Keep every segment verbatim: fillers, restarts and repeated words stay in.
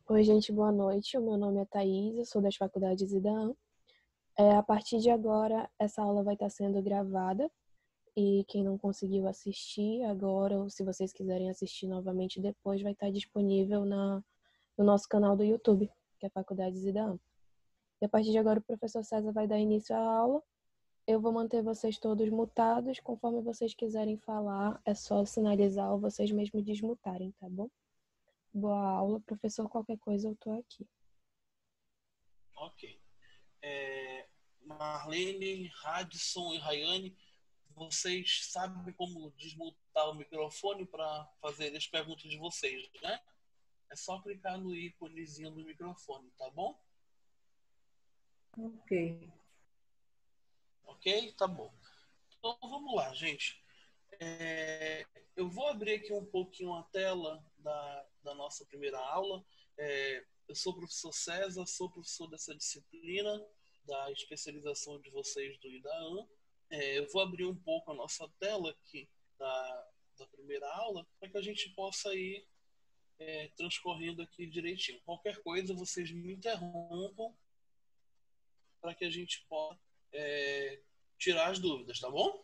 Oi, gente, boa noite. O meu nome é Thaís, eu sou das faculdades IDAM. É, a partir de agora, essa aula vai estar sendo gravada e quem não conseguiu assistir agora, ou se vocês quiserem assistir novamente depois, vai estar disponível na, no nosso canal do YouTube, que é Faculdades IDAM. E a partir de agora, o professor César vai dar início à aula. Eu vou manter vocês todos mutados. Conforme vocês quiserem falar, é só sinalizar ou vocês mesmos desmutarem, tá bom? Boa aula, professor. Qualquer coisa, eu tô aqui. Ok. É, Marlene, Radisson e Rayane, vocês sabem como desmutar o microfone para fazer as perguntas de vocês, né? É só clicar no íconezinho do microfone, tá bom? Ok. Ok? Tá bom. Então vamos lá, gente. É, eu vou abrir aqui um pouquinho a tela da, da nossa primeira aula. É, eu sou o professor César, sou professor dessa disciplina, da especialização de vocês do IDAAN. É, eu vou abrir um pouco a nossa tela aqui da, da primeira aula para que a gente possa ir é, transcorrendo aqui direitinho. Qualquer coisa, vocês me interrompam para que a gente possa é, tirar as dúvidas, tá bom?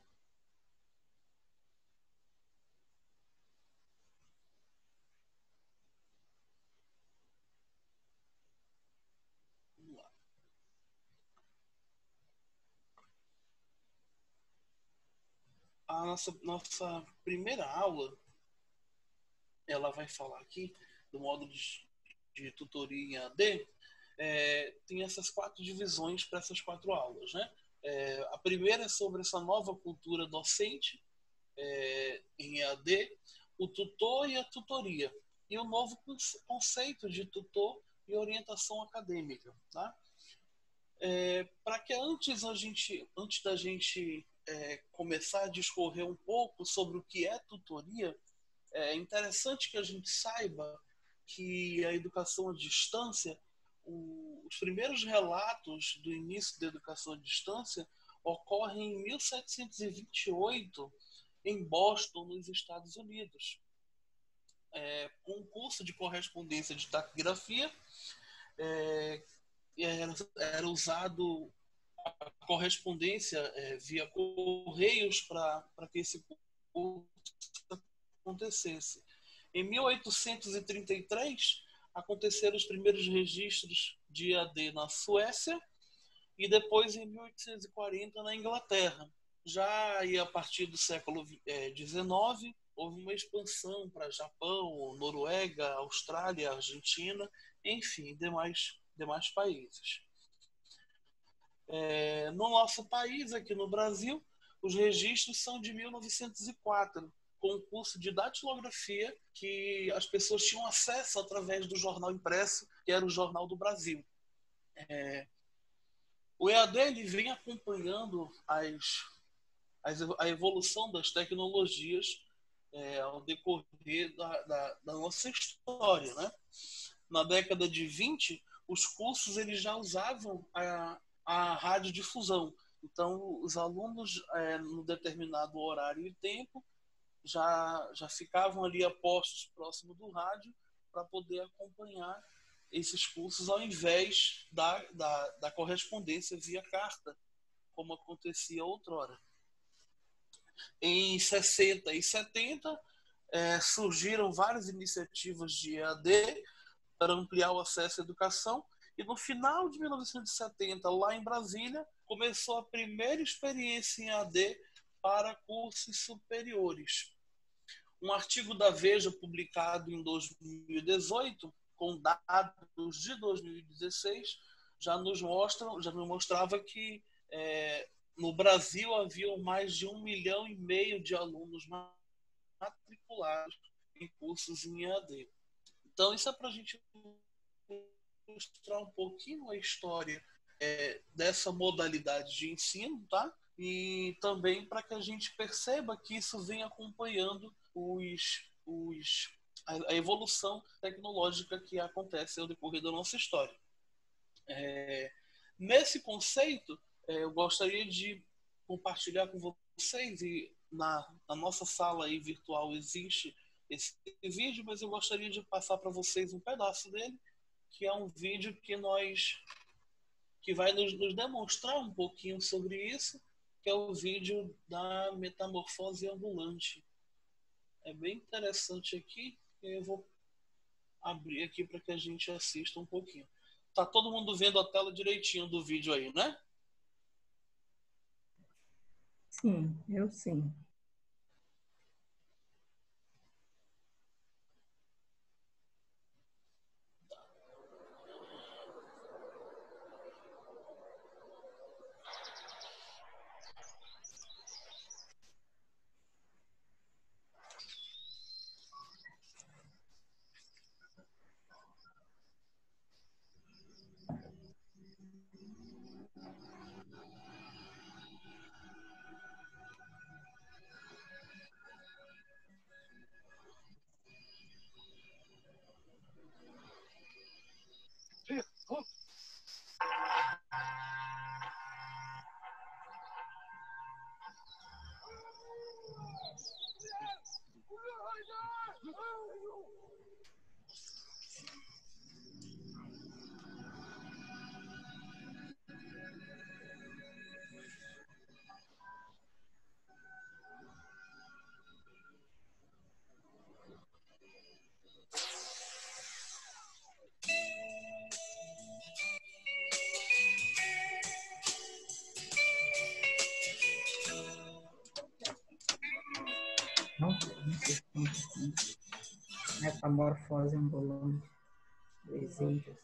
Vamos lá. A nossa, nossa primeira aula, ela vai falar aqui do módulo de, de tutoria em A D. É, tem essas quatro divisões para essas quatro aulas, né? É, a primeira é sobre essa nova cultura docente é, em E A D, o tutor e a tutoria, e o novo conceito de tutor e orientação acadêmica, tá? É, para que antes a gente, antes da gente é, começar a discorrer um pouco sobre o que é tutoria, é interessante que a gente saiba que a educação à distância, o, os primeiros relatos do início da educação à distância ocorrem em mil setecentos e vinte e oito em Boston, nos Estados Unidos. É, com um curso de correspondência de taquigrafia, é, era, era usado a correspondência é, via correios para que esse curso acontecesse. Em mil oitocentos e trinta e três, aconteceram os primeiros registros de E A D na Suécia e depois, em mil oitocentos e quarenta, na Inglaterra. Já aí, a partir do século dezenove, houve uma expansão para Japão, Noruega, Austrália, Argentina, enfim, demais, demais países. É, no nosso país, aqui no Brasil, os registros são de mil novecentos e quatro, com o curso de datilografia que as pessoas tinham acesso através do jornal impresso, que era o Jornal do Brasil. É, o E A D ele vem acompanhando as, as, a evolução das tecnologias é, ao decorrer da, da, da nossa história, né? Na década de vinte, os cursos eles já usavam a, a radiodifusão. Então, os alunos, é, no determinado horário e tempo, já, já ficavam ali apostos próximo do rádio para poder acompanhar esses cursos ao invés da, da, da correspondência via carta, como acontecia outrora. Em sessenta e setenta, é, surgiram várias iniciativas de E A D para ampliar o acesso à educação, e no final de mil novecentos e setenta, lá em Brasília, começou a primeira experiência em E A D para cursos superiores. Um artigo da Veja, publicado em dois mil e dezoito, com dados de dois mil e dezesseis, já nos, mostra, já nos mostrava que é, no Brasil haviam mais de um milhão e meio de alunos matriculados em cursos em E A D. Então, isso é para a gente ilustrar um pouquinho a história é, dessa modalidade de ensino, tá? E também para que a gente perceba que isso vem acompanhando os, os, a, a evolução tecnológica que acontece ao decorrer da nossa história. É, nesse conceito, é, eu gostaria de compartilhar com vocês, e na, na nossa sala aí virtual existe esse vídeo, mas eu gostaria de passar para vocês um pedaço dele, que é um vídeo que nós que vai nos, nos demonstrar um pouquinho sobre isso, que é o vídeo da metamorfose ambulante. É bem interessante aqui, eu vou abrir aqui para que a gente assista um pouquinho. Tá todo mundo vendo a tela direitinho do vídeo aí, né? Sim, eu sim. Não, não sei como assim. Metamorfose ambulante dos índios.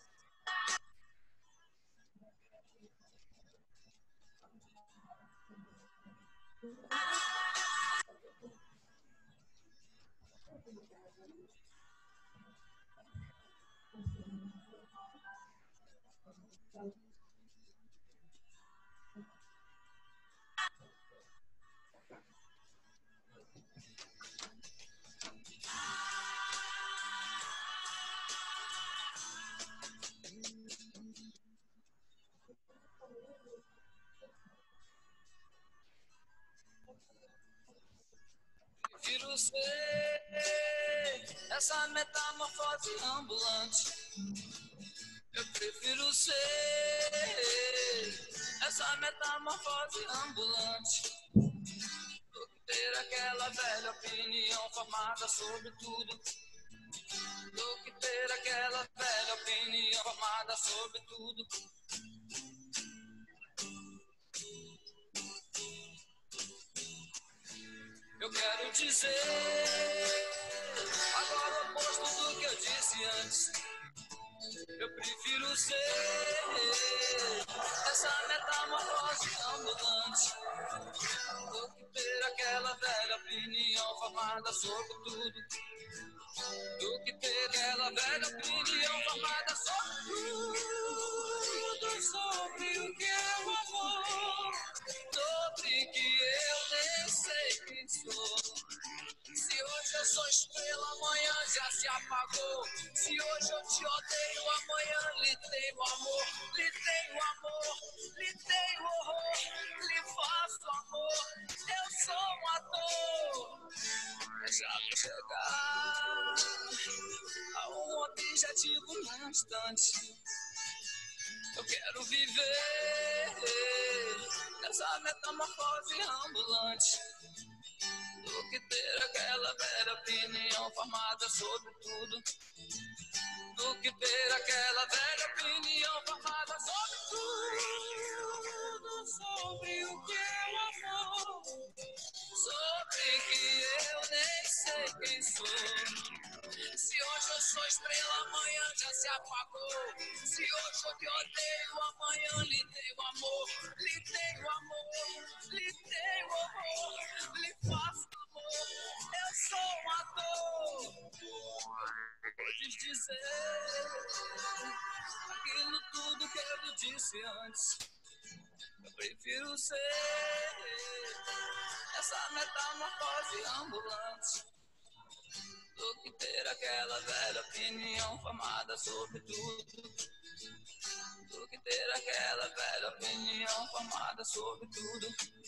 Prefiro ser essa metamorfose ambulante. Eu prefiro ser essa metamorfose ambulante do que ter aquela velha opinião formada sobre tudo. Do que ter aquela velha opinião formada sobre tudo. Eu quero dizer agora o oposto do que eu disse antes. Eu prefiro ser essa metamorfose ambulante do que ter aquela velha opinião formada sobre tudo. Do que ter aquela velha opinião formada sobre tudo. Sobre o que é o amor. Sobre que eu nem sei quem sou. Se hoje eu sou estrela, amanhã já se apagou. Se hoje eu te odeio, amanhã lhe tenho amor. Lhe tenho amor, lhe tenho horror. Lhe faço amor, eu sou um ator. Já vou chegar a um objetivo num instante. Eu quero viver essa metamorfose ambulante do que ter aquela velha opinião formada sobre tudo. Do que ter aquela velha opinião formada sobre tudo. Sobre o que é o amor. Sobre que eu nem sei quem sou. Se hoje eu sou estrela, amanhã já se apagou. Se hoje eu te odeio, amanhã lhe tenho amor. Lhe tenho amor, lhe tenho horror. Lhe faço amor, eu sou um ator. Podes dizer aquilo tudo que eu disse antes. Eu prefiro ser essa metamorfose ambulante do que ter aquela velha opinião formada sobre tudo. Do que ter aquela velha opinião formada sobre tudo.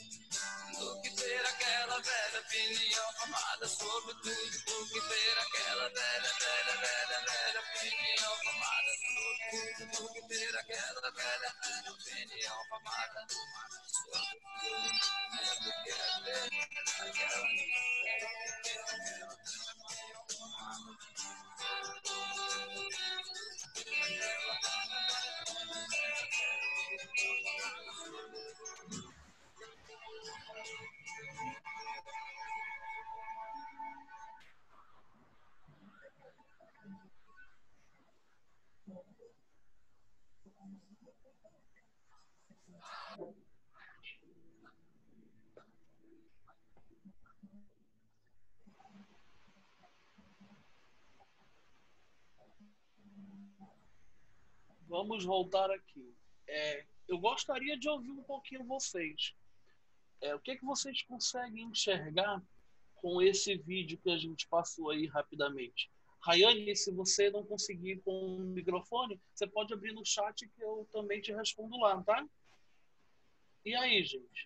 do que ter aquela velha opinião formada sobre tudo, do que ter aquela velha, velha, velha, velha opinião formada sobre tudo, do que ter aquela velha, velha opinião formada sobre tudo, é do que é ter aquela velha opinião formada. Vamos voltar aqui. É, eu gostaria de ouvir um pouquinho vocês. É, o que, é que vocês conseguem enxergar com esse vídeo que a gente passou aí rapidamente? Rayane, se você não conseguir com o microfone, você pode abrir no chat que eu também te respondo lá, tá? E aí, gente?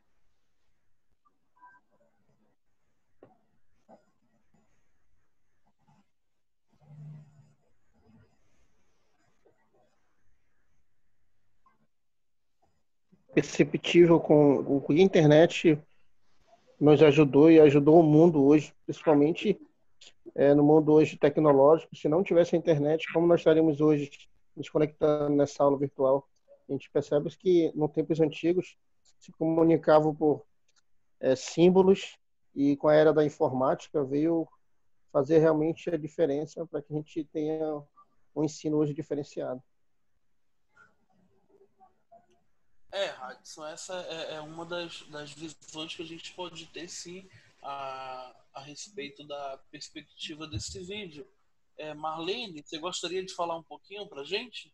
Perceptível com o que a internet nos ajudou e ajudou o mundo hoje, principalmente é, no mundo hoje tecnológico. Se não tivesse a internet, como nós estaríamos hoje nos conectando nessa aula virtual? A gente percebe que, no tempos antigos, se comunicavam por é, símbolos, e com a era da informática veio fazer realmente a diferença para que a gente tenha um ensino hoje diferenciado. É, Radisson, essa é, é uma das, das visões que a gente pode ter, sim, a, a respeito da perspectiva desse vídeo. É, Marlene, você gostaria de falar um pouquinho para a gente?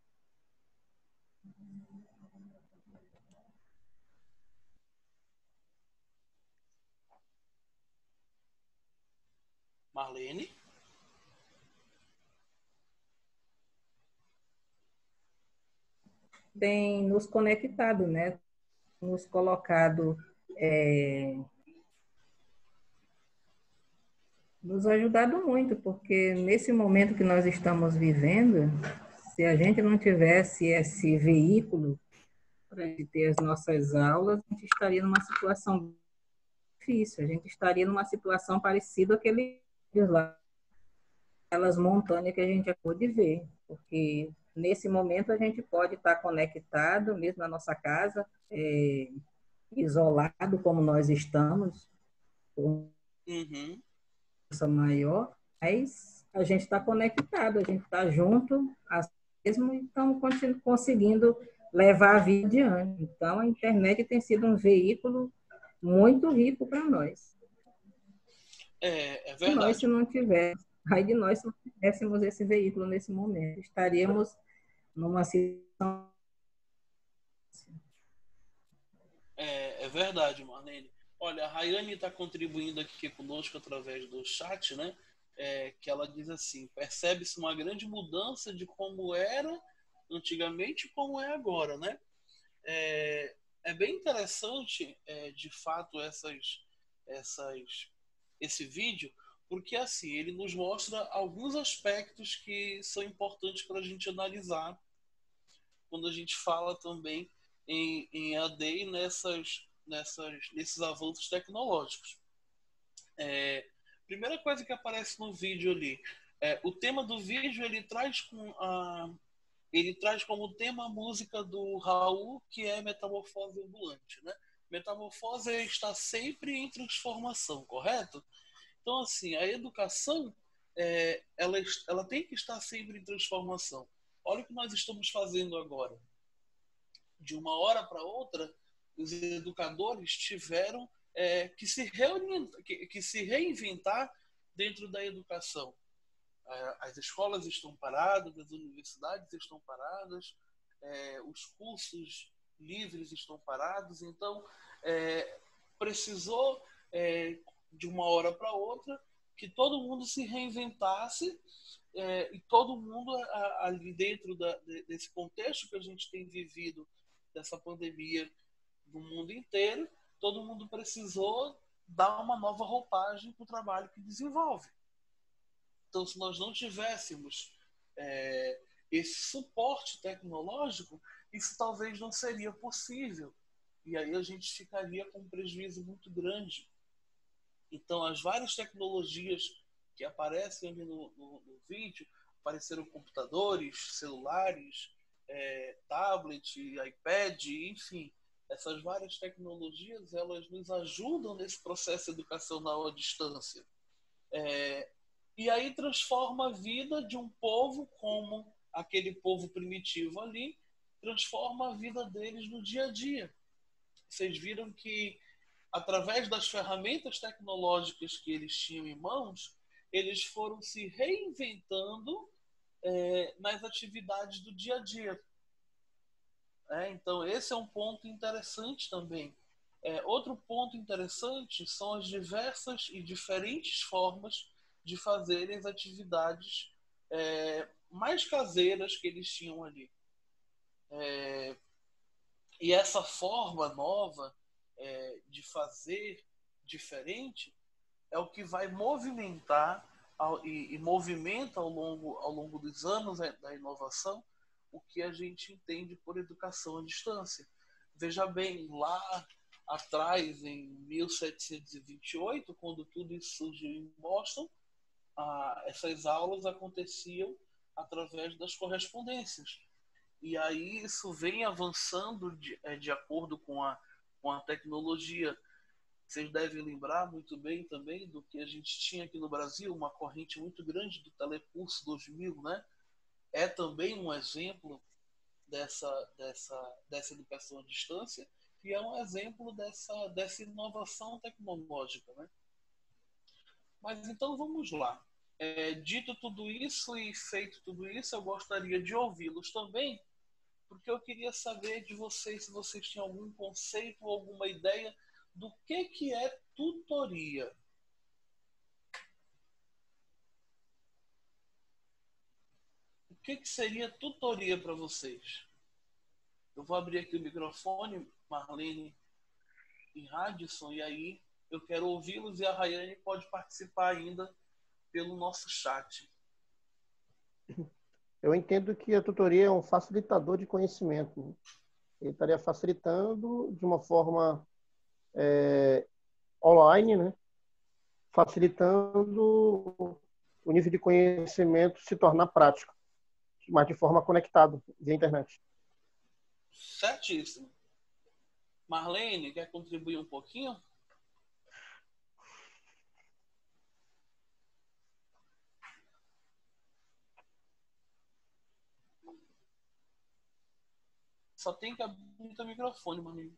Marlene? Tem nos conectado, né? Nos colocado, é, nos ajudado muito, porque nesse momento que nós estamos vivendo, se a gente não tivesse esse veículo para ter as nossas aulas, a gente estaria numa situação difícil, a gente estaria numa situação parecida àqueles lá, aquelas montanhas que a gente acabou de ver, porque nesse momento a gente pode estar conectado, mesmo na nossa casa, é, isolado como nós estamos, com Uhum. força maior, mas a gente está conectado, a gente está junto, assim mesmo, e estamos conseguindo levar a vida adiante. Então, a internet tem sido um veículo muito rico para nós. É, é E nós, se verdade. não tivéssemos, aí de nós, se não tivéssemos esse veículo nesse momento, estaríamos numa situação. É, é verdade, Marlene. Olha, a Rayane está contribuindo aqui conosco através do chat, né? É, que ela diz assim: percebe-se uma grande mudança de como era antigamente e como é agora, né? É, é bem interessante, é, de fato, essas, essas, esse vídeo, porque assim ele nos mostra alguns aspectos que são importantes para a gente analisar quando a gente fala também em, em A D e nessas, nessas, nesses avanços tecnológicos. É, primeira coisa que aparece no vídeo ali, é, o tema do vídeo ele traz com a ele traz como tema a música do Raul, que é Metamorfose Ambulante, né? Metamorfose está sempre em transformação, correto? Então, assim, a educação, é, ela, ela tem que estar sempre em transformação. Olha o que nós estamos fazendo agora. De uma hora para outra, os educadores tiveram é, que, se reunir, que, que se reinventar dentro da educação. As escolas estão paradas, as universidades estão paradas, é, os cursos livres estão parados, então é, precisou, é, de uma hora para outra, que todo mundo se reinventasse, é, e todo mundo ali dentro da, desse contexto que a gente tem vivido, dessa pandemia no mundo inteiro, todo mundo precisou dar uma nova roupagem para o trabalho que desenvolve. Então, se nós não tivéssemos é, esse suporte tecnológico, isso talvez não seria possível. E aí a gente ficaria com um prejuízo muito grande. Então, as várias tecnologias que aparecem ali no, no, no vídeo, apareceram computadores, celulares, é, tablet, iPad, enfim, essas várias tecnologias, elas nos ajudam nesse processo educacional à distância. É, e aí transforma a vida de um povo como aquele povo primitivo ali, transforma a vida deles no dia a dia. Vocês viram que, através das ferramentas tecnológicas que eles tinham em mãos, eles foram se reinventando é, nas atividades do dia a dia. É, então, esse é um ponto interessante também. É, outro ponto interessante são as diversas e diferentes formas de fazerem as atividades é, mais caseiras que eles tinham ali. É, e essa forma nova é, de fazer diferente é o que vai movimentar ao, e, e movimenta ao longo, ao longo dos anos da inovação o que a gente entende por educação à distância. Veja bem, lá atrás, em mil setecentos e vinte e oito, quando tudo isso surgiu em Boston, ah, essas aulas aconteciam através das correspondências. E aí isso vem avançando de, de acordo com a, com a tecnologia. Vocês devem lembrar muito bem também do que a gente tinha aqui no Brasil, uma corrente muito grande do Telecurso dois mil, né? É também um exemplo dessa, dessa, dessa educação à distância e é um exemplo dessa, dessa inovação tecnológica, né? Mas então vamos lá. É, dito tudo isso e feito tudo isso, eu gostaria de ouvi-los também, porque eu queria saber de vocês se vocês tinham algum conceito ou alguma ideia do que, que é tutoria. O que, que seria tutoria para vocês? Eu vou abrir aqui o microfone, Marlene e Radisson, e aí eu quero ouvi-los e a Rayane pode participar ainda pelo nosso chat. Eu entendo que a tutoria é um facilitador de conhecimento, né? Ele estaria facilitando de uma forma é, online, né? Facilitando o nível de conhecimento se tornar prático, mas de forma conectada via internet. Certíssimo. Marlene, quer contribuir um pouquinho? Só tem que abrir o microfone, Marlene.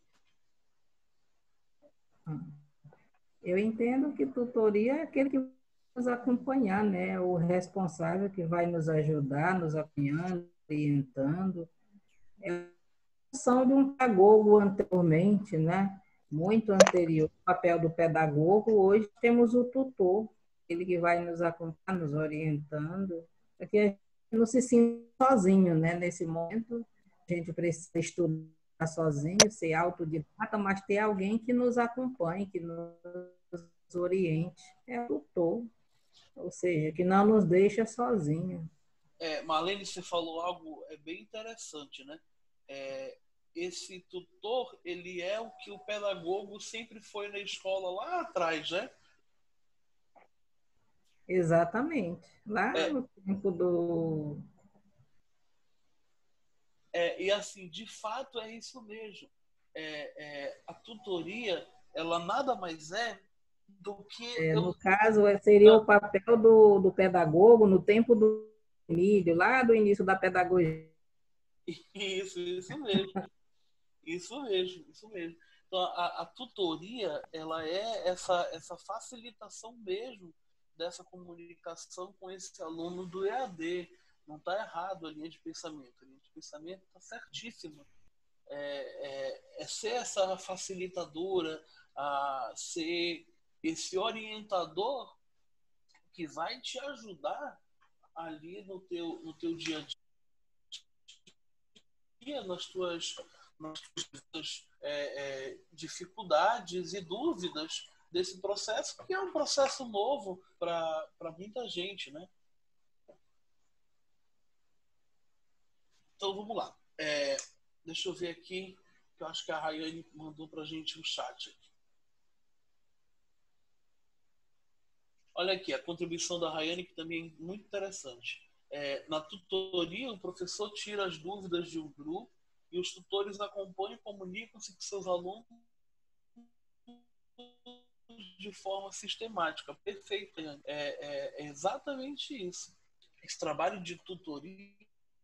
Eu entendo que tutoria é aquele que vai nos acompanhar, né? O responsável que vai nos ajudar, nos apoiando, orientando. É a função de um pedagogo anteriormente, né? Muito anterior ao papel do pedagogo, hoje temos o tutor, ele que vai nos acompanhar, nos orientando, para que a gente não se sinta sozinho, né? Nesse momento, a gente precisa estudar sozinho, ser autodidata, mas ter alguém que nos acompanhe, que nos oriente. É o tutor, ou seja, que não nos deixa sozinho. É, Marlene, você falou algo é bem interessante, né? É, esse tutor, ele é o que o pedagogo sempre foi na escola lá atrás, né? Exatamente. Lá É, no tempo do... é, e assim, de fato é isso mesmo. É, é, a tutoria, ela nada mais é do que... É, eu... no caso, seria o papel do, do pedagogo no tempo do Emílio, lá do início da pedagogia. Isso, isso mesmo. Isso mesmo, isso mesmo. Então, a, a tutoria, ela é essa, essa facilitação mesmo dessa comunicação com esse aluno do E A D. Não está errado a linha de pensamento. A linha de pensamento está certíssima. É, é, é ser essa facilitadora, a ser esse orientador que vai te ajudar ali no teu, no teu dia a dia, nas tuas, nas tuas é, é, dificuldades e dúvidas desse processo, que é um processo novo para muita gente, né? Então, vamos lá. É, deixa eu ver aqui, que eu acho que a Rayane mandou para a gente um chat. Olha aqui, a contribuição da Rayane, que também é muito interessante. É, na tutoria, o professor tira as dúvidas de um grupo e os tutores acompanham e comunicam-se com seus alunos de forma sistemática. Perfeito. É, é, é exatamente isso. Esse trabalho de tutoria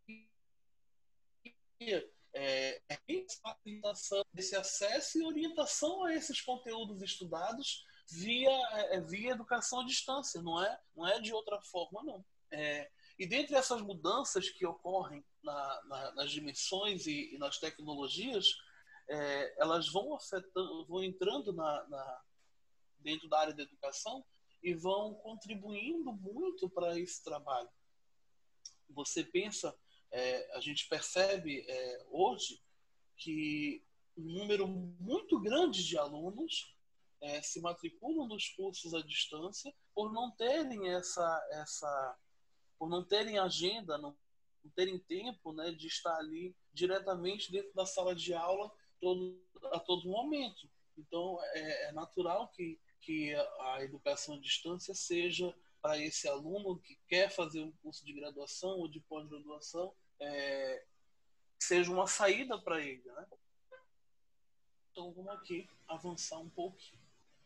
é, é esse acesso e orientação a esses conteúdos estudados via, é, via educação à distância, não é, não é de outra forma, não. É, e dentre essas mudanças que ocorrem na, na, nas dimensões e, e nas tecnologias, é, elas vão afetando, vão entrando na, na, dentro da área da educação e vão contribuindo muito para esse trabalho. Você pensa, é, a gente percebe é, hoje que um número muito grande de alunos é, se matriculam nos cursos à distância por não terem essa, essa por não terem agenda, não, não terem tempo, né, de estar ali diretamente dentro da sala de aula todo, a todo momento. Então, é, é natural que, que a educação à distância seja para esse aluno que quer fazer um curso de graduação ou de pós-graduação, é, seja uma saída para ele, né? Então, vamos aqui avançar um pouquinho.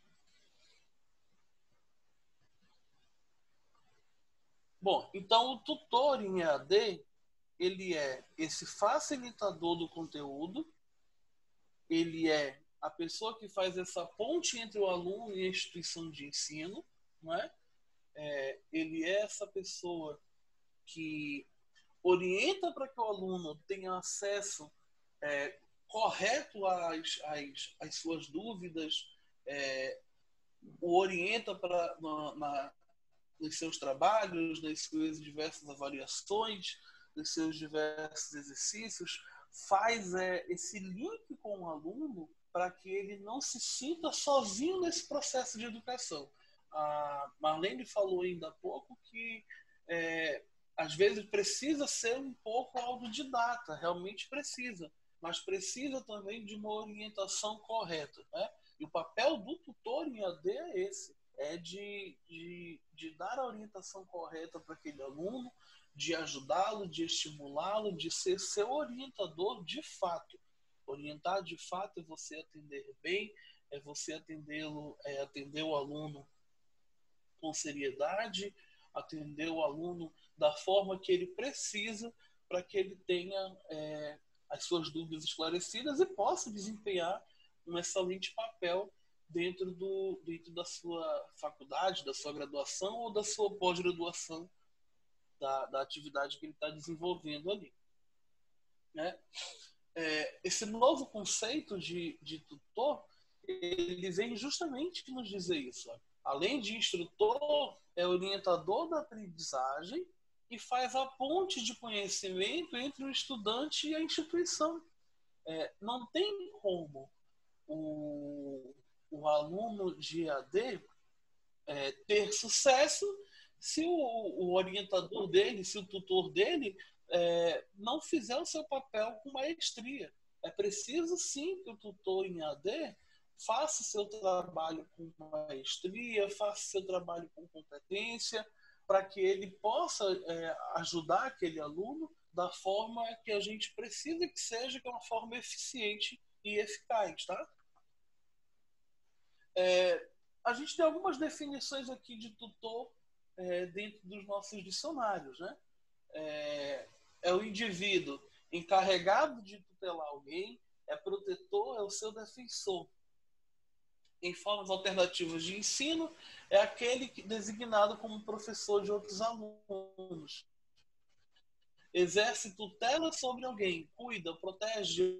Bom, então o tutor em E A D, ele é esse facilitador do conteúdo, ele é a pessoa que faz essa ponte entre o aluno e a instituição de ensino, não é? É, ele é essa pessoa que orienta para que o aluno tenha acesso é, correto às, às, às suas dúvidas, é, o orienta para, na, na, nos seus trabalhos, nas suas diversas avaliações, nos seus diversos exercícios, faz é, esse link com o aluno para que ele não se sinta sozinho nesse processo de educação. A Marlene falou ainda há pouco que é, às vezes precisa ser um pouco autodidata, realmente precisa, mas precisa também de uma orientação correta, né? E o papel do tutor em E A D é esse, é de, de, de dar a orientação correta para aquele aluno, de ajudá-lo, de estimulá-lo, de ser seu orientador de fato. Orientar de fato é você atender bem, é você atendê-lo, é atender o aluno com seriedade, atender o aluno da forma que ele precisa para que ele tenha é, as suas dúvidas esclarecidas e possa desempenhar um excelente papel dentro, do, dentro da sua faculdade, da sua graduação ou da sua pós-graduação, da, da atividade que ele está desenvolvendo ali. Né? É, esse novo conceito de, de tutor, ele vem justamente nos dizer isso. Ó. Além de instrutor, é orientador da aprendizagem e faz a ponte de conhecimento entre o estudante e a instituição. É, não tem como o, o aluno de E A D é, ter sucesso se o, o orientador dele, se o tutor dele é, não fizer o seu papel com maestria. É preciso sim que o tutor em E A D faça o seu trabalho com maestria, faça o seu trabalho com competência, para que ele possa é, ajudar aquele aluno da forma que a gente precisa que seja, que é uma forma eficiente e eficaz, tá? É, a gente tem algumas definições aqui de tutor é, dentro dos nossos dicionários, né? É, é o indivíduo encarregado de tutelar alguém, é protetor, é o seu defensor. Em formas alternativas de ensino, é aquele designado como professor de outros alunos. Exerce tutela sobre alguém, cuida, protege,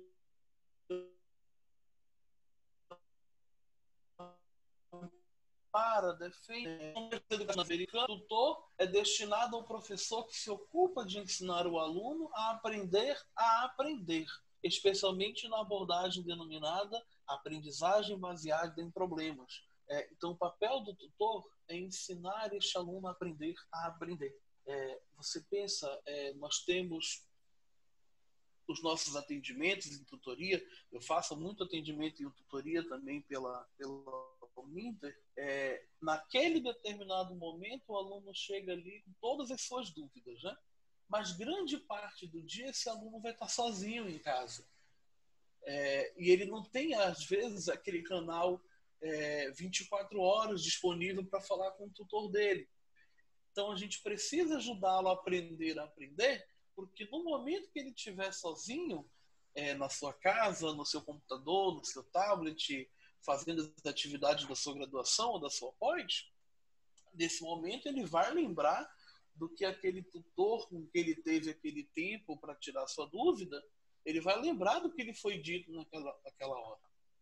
para, defende. O tutor é destinado ao professor que se ocupa de ensinar o aluno a aprender a aprender. especialmente na abordagem denominada aprendizagem baseada em problemas. É, então, o papel do tutor é ensinar este aluno a aprender a aprender. É, você pensa, é, nós temos os nossos atendimentos em tutoria, eu faço muito atendimento em tutoria também pela, pela Uninter, é, naquele determinado momento o aluno chega ali com todas as suas dúvidas, né? Mas grande parte do dia esse aluno vai estar sozinho em casa. É, e ele não tem, às vezes, aquele canal é, vinte e quatro horas disponível para falar com o tutor dele. Então, a gente precisa ajudá-lo a aprender a aprender, porque no momento que ele estiver sozinho, é, na sua casa, no seu computador, no seu tablet, fazendo as atividades da sua graduação ou da sua pós, nesse momento ele vai lembrar do que aquele tutor com que ele teve aquele tempo para tirar sua dúvida, ele vai lembrar do que lhe foi dito naquela, naquela hora.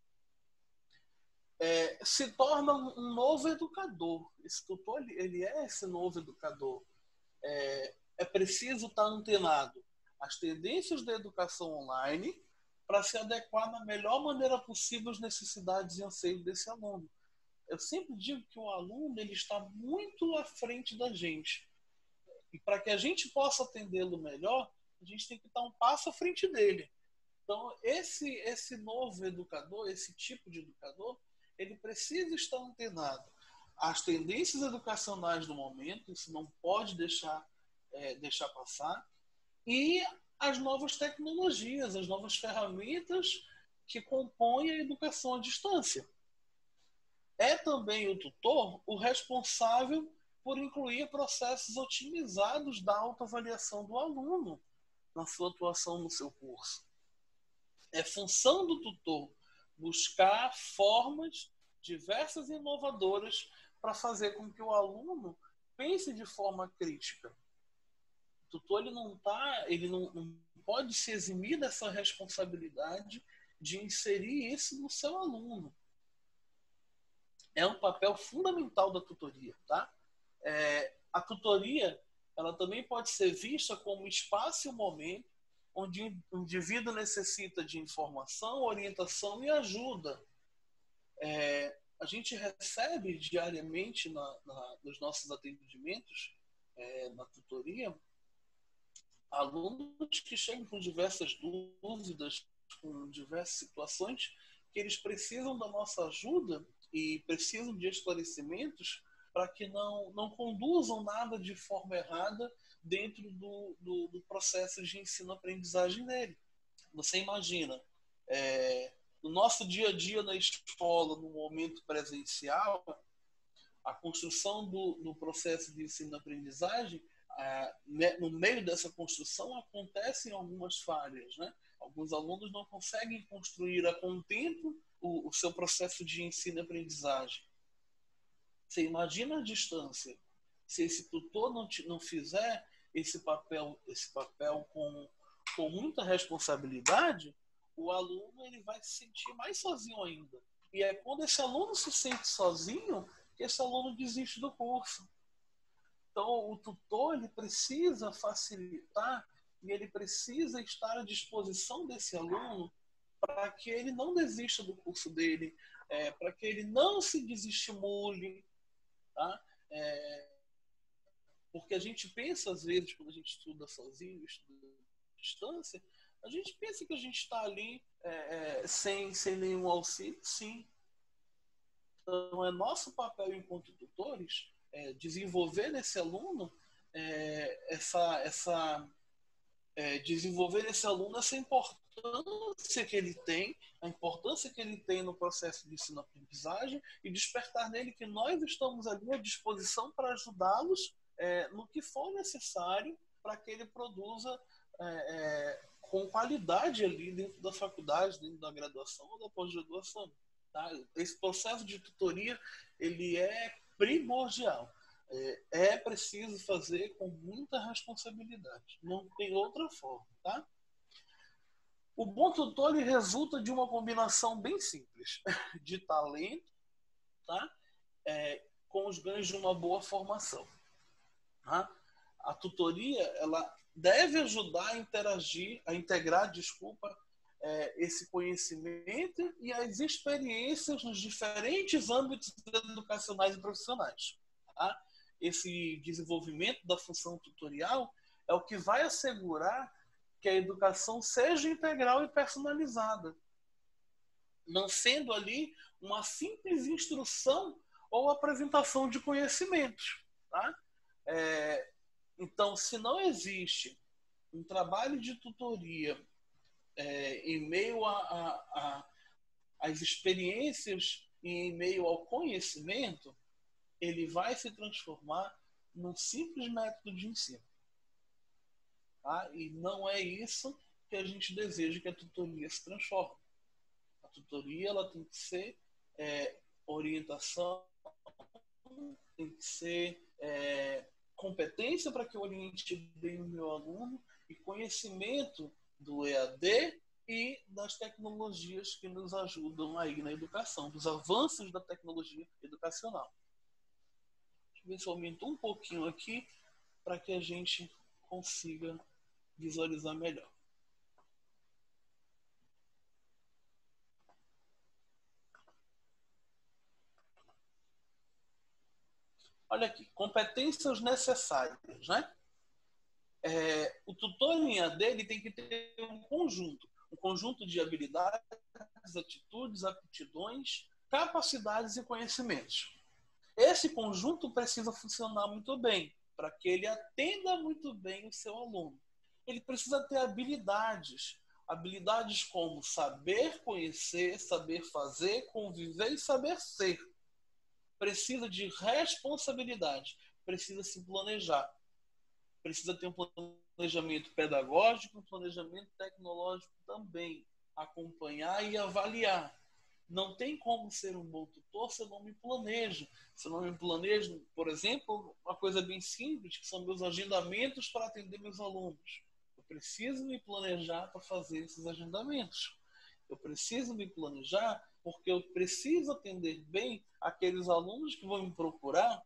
É, se torna um novo educador. Esse tutor, ele, ele é esse novo educador. É, é preciso estar antenado às tendências da educação online para se adequar da melhor maneira possível às necessidades e anseios desse aluno. Eu sempre digo que o aluno ele está muito à frente da gente. E para que a gente possa atendê-lo melhor, a gente tem que estar um passo à frente dele. Então, esse, esse novo educador, esse tipo de educador, ele precisa estar antenado às tendências educacionais do momento, isso não pode deixar, é, deixar passar, e as novas tecnologias, as novas ferramentas que compõem a educação à distância. É também o tutor o responsável por incluir processos otimizados da autoavaliação do aluno na sua atuação no seu curso. É função do tutor buscar formas diversas e inovadoras para fazer com que o aluno pense de forma crítica. O tutor ele não, tá, ele não, não pode se eximir dessa responsabilidade de inserir isso no seu aluno. É um papel fundamental da tutoria, tá? É, a tutoria ela também pode ser vista como espaço e um momento onde o indivíduo necessita de informação, orientação e ajuda. É, a gente recebe diariamente na, na, nos nossos atendimentos, é, na tutoria, alunos que chegam com diversas dúvidas, com diversas situações, que eles precisam da nossa ajuda e precisam de esclarecimentos para que não, não conduzam nada de forma errada dentro do, do, do processo de ensino-aprendizagem dele. Você imagina, é, no nosso dia a dia na escola, no momento presencial, a construção do, do processo de ensino-aprendizagem, ah, né, no meio dessa construção acontecem algumas falhas, né? Alguns alunos não conseguem construir a contento o, o seu processo de ensino-aprendizagem. Você imagina a distância. Se esse tutor não, te, não fizer esse papel, esse papel com, com muita responsabilidade, o aluno ele vai se sentir mais sozinho ainda. E é quando esse aluno se sente sozinho que esse aluno desiste do curso. Então, o tutor ele precisa facilitar e ele precisa estar à disposição desse aluno para que ele não desista do curso dele, é, para que ele não se desestimule. Tá? É, porque a gente pensa, às vezes, quando a gente estuda sozinho, estuda à distância, a gente pensa que a gente está ali é, é, sem, sem nenhum auxílio, sim. Então, é nosso papel enquanto tutores é, desenvolver nesse aluno é, essa, essa é, desenvolver nesse aluno essa importância que ele tem, a importância que ele tem no processo de ensino-aprendizagem e despertar nele que nós estamos ali à disposição para ajudá-los é, no que for necessário para que ele produza é, é, com qualidade ali dentro da faculdade, dentro da graduação ou da pós-graduação. Tá? Esse processo de tutoria ele é primordial. É, é preciso fazer com muita responsabilidade. Não tem outra forma. Tá? O bom tutor ele resulta de uma combinação bem simples de talento, tá? É, com os ganhos de uma boa formação. Tá? A tutoria ela deve ajudar a interagir, a integrar, desculpa, é, esse conhecimento e as experiências nos diferentes âmbitos educacionais e profissionais. Tá? Esse desenvolvimento da função tutorial é o que vai assegurar que a educação seja integral e personalizada, não sendo ali uma simples instrução ou apresentação de conhecimentos. Tá? É, então, se não existe um trabalho de tutoria é, em meio a, a, a, às experiências e em meio ao conhecimento, ele vai se transformar num simples método de ensino. Tá? E não é isso que a gente deseja que a tutoria se transforme. A tutoria ela tem que ser é, orientação, tem que ser é, competência para que eu oriente bem o meu aluno e conhecimento do E A D e das tecnologias que nos ajudam aí na educação, dos avanços da tecnologia educacional. Deixa eu ver se eu aumento um pouquinho aqui para que a gente consiga visualizar melhor. Olha aqui, competências necessárias, né? É, o tutor em E A D ele tem que ter um conjunto, um conjunto de habilidades, atitudes, aptidões, capacidades e conhecimentos. Esse conjunto precisa funcionar muito bem para que ele atenda muito bem o seu aluno. Ele precisa ter habilidades, habilidades como saber conhecer, saber fazer, conviver e saber ser. Precisa de responsabilidade, precisa se planejar, precisa ter um planejamento pedagógico, um planejamento tecnológico também, acompanhar e avaliar. Não tem como ser um bom tutor se eu não me planejo. Se eu não me planejo, por exemplo, uma coisa bem simples, que são meus agendamentos para atender meus alunos. Eu preciso me planejar para fazer esses agendamentos. Eu preciso me planejar porque eu preciso atender bem aqueles alunos que vão me procurar.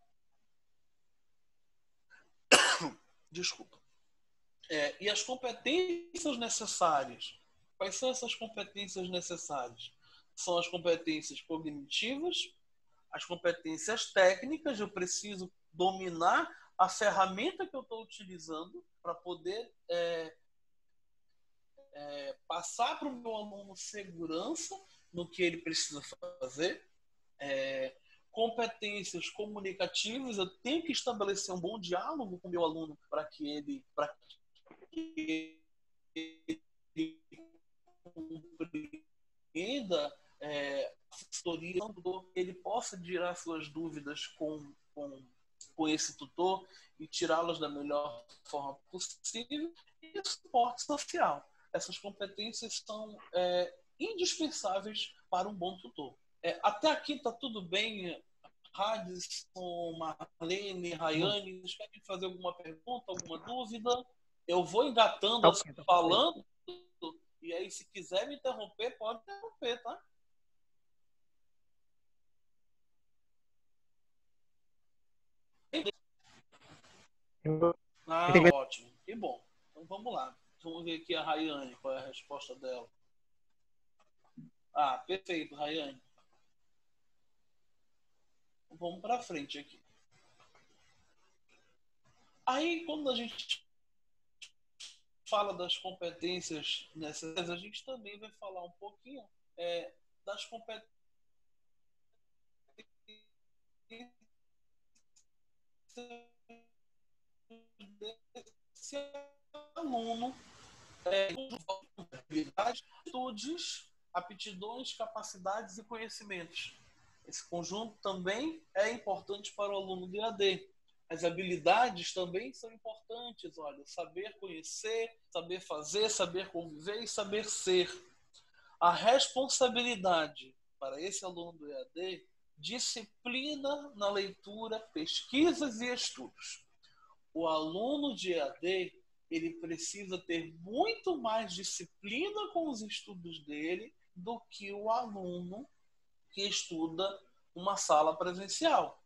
Desculpa. É, e as competências necessárias. Quais são essas competências necessárias? São as competências cognitivas, as competências técnicas. Eu preciso dominar a ferramenta que eu estou utilizando para poder é, é, passar para o meu aluno segurança no que ele precisa fazer. É, competências comunicativas, eu tenho que estabelecer um bom diálogo com o meu aluno para que ele, para que ele compreenda é, a assessoria, ele possa tirar suas dúvidas com, com, com esse tutor e tirá-las da melhor forma possível. E o suporte social. Essas competências são é, indispensáveis para um bom tutor. É, até aqui está tudo bem, Radisson, Marlene, Rayane, vocês querem fazer alguma pergunta, alguma dúvida? Eu vou engatando, Tá assim, ok, tá falando, e aí se quiser me interromper, pode interromper, tá? Eu Ah, entendi. ótimo, que bom. Então vamos lá, vamos ver aqui a Rayane, qual é a resposta dela. Ah, perfeito, Rayane. Vamos para frente aqui. Aí, quando a gente fala das competências necessárias, a gente também vai falar um pouquinho é, das competências desse aluno, é, habilidades, atitudes, aptidões, capacidades e conhecimentos. Esse conjunto também é importante para o aluno do E A D. As habilidades também são importantes, olha, saber conhecer, saber fazer, saber conviver e saber ser. A responsabilidade para esse aluno do E A D, disciplina na leitura, pesquisas e estudos. O aluno de E A D, ele precisa ter muito mais disciplina com os estudos dele do que o aluno que estuda numa sala presencial.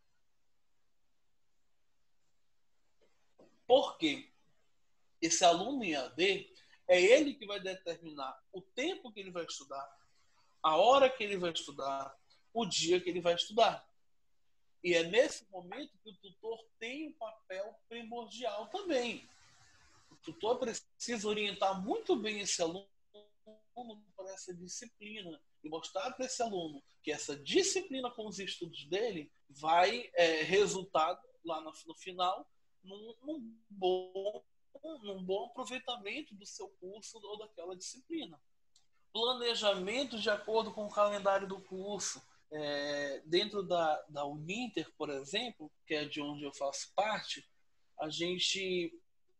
Por quê? Esse aluno em E A D, É ele que vai determinar o tempo que ele vai estudar, a hora que ele vai estudar, o dia que ele vai estudar. E é nesse momento que o tutor tem um papel primordial também. O tutor precisa orientar muito bem esse aluno para essa disciplina e mostrar para esse aluno que essa disciplina com os estudos dele vai é, resultar lá no, no final num, num, bom, num bom aproveitamento do seu curso ou daquela disciplina. Planejamento de acordo com o calendário do curso. É, dentro da, da Uninter, por exemplo, que é de onde eu faço parte, a gente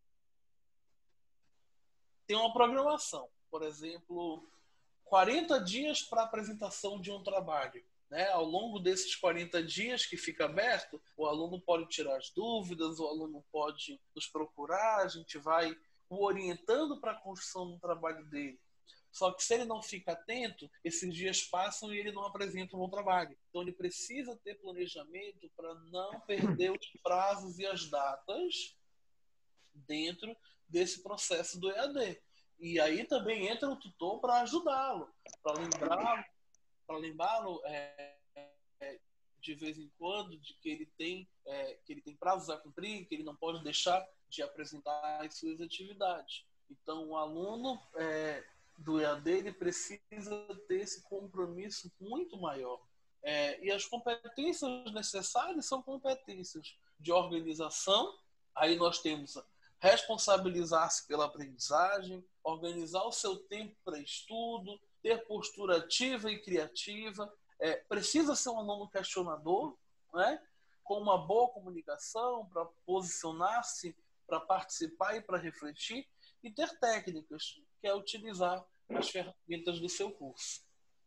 tem uma programação. Por exemplo, quarenta dias para apresentação de um trabalho. Né? Ao longo desses quarenta dias que fica aberto, o aluno pode tirar as dúvidas, o aluno pode nos procurar, a gente vai o orientando para a construção do trabalho dele. Só que se ele não fica atento, esses dias passam e ele não apresenta um bom trabalho. Então ele precisa ter planejamento para não perder os prazos e as datas dentro desse processo do E A D. E aí também entra o tutor para ajudá-lo, para lembrá-lo, para lembrá-lo é, é, de vez em quando de que ele tem é, que ele tem prazos a cumprir, que ele não pode deixar de apresentar as suas atividades. Então o aluno é, do E A D ele precisa ter esse compromisso muito maior. É, e as competências necessárias são competências de organização. Aí nós temos responsabilizar-se pela aprendizagem, organizar o seu tempo para estudo, ter postura ativa e criativa. É, precisa ser um aluno questionador, né? Com uma boa comunicação para posicionar-se, para participar e para refletir, e ter técnicas, que é utilizar as ferramentas do seu curso.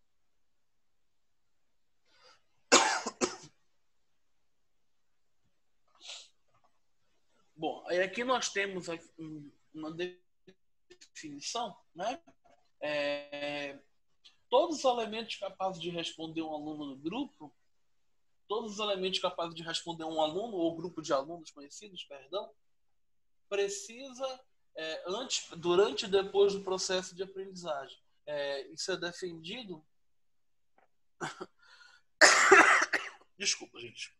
Bom, aí aqui nós temos uma definição, né? É, todos os elementos capazes de responder um aluno no grupo, todos os elementos capazes de responder um aluno ou grupo de alunos conhecidos, perdão, precisa é, antes, durante e depois do processo de aprendizagem. É, isso é defendido. Desculpa, gente.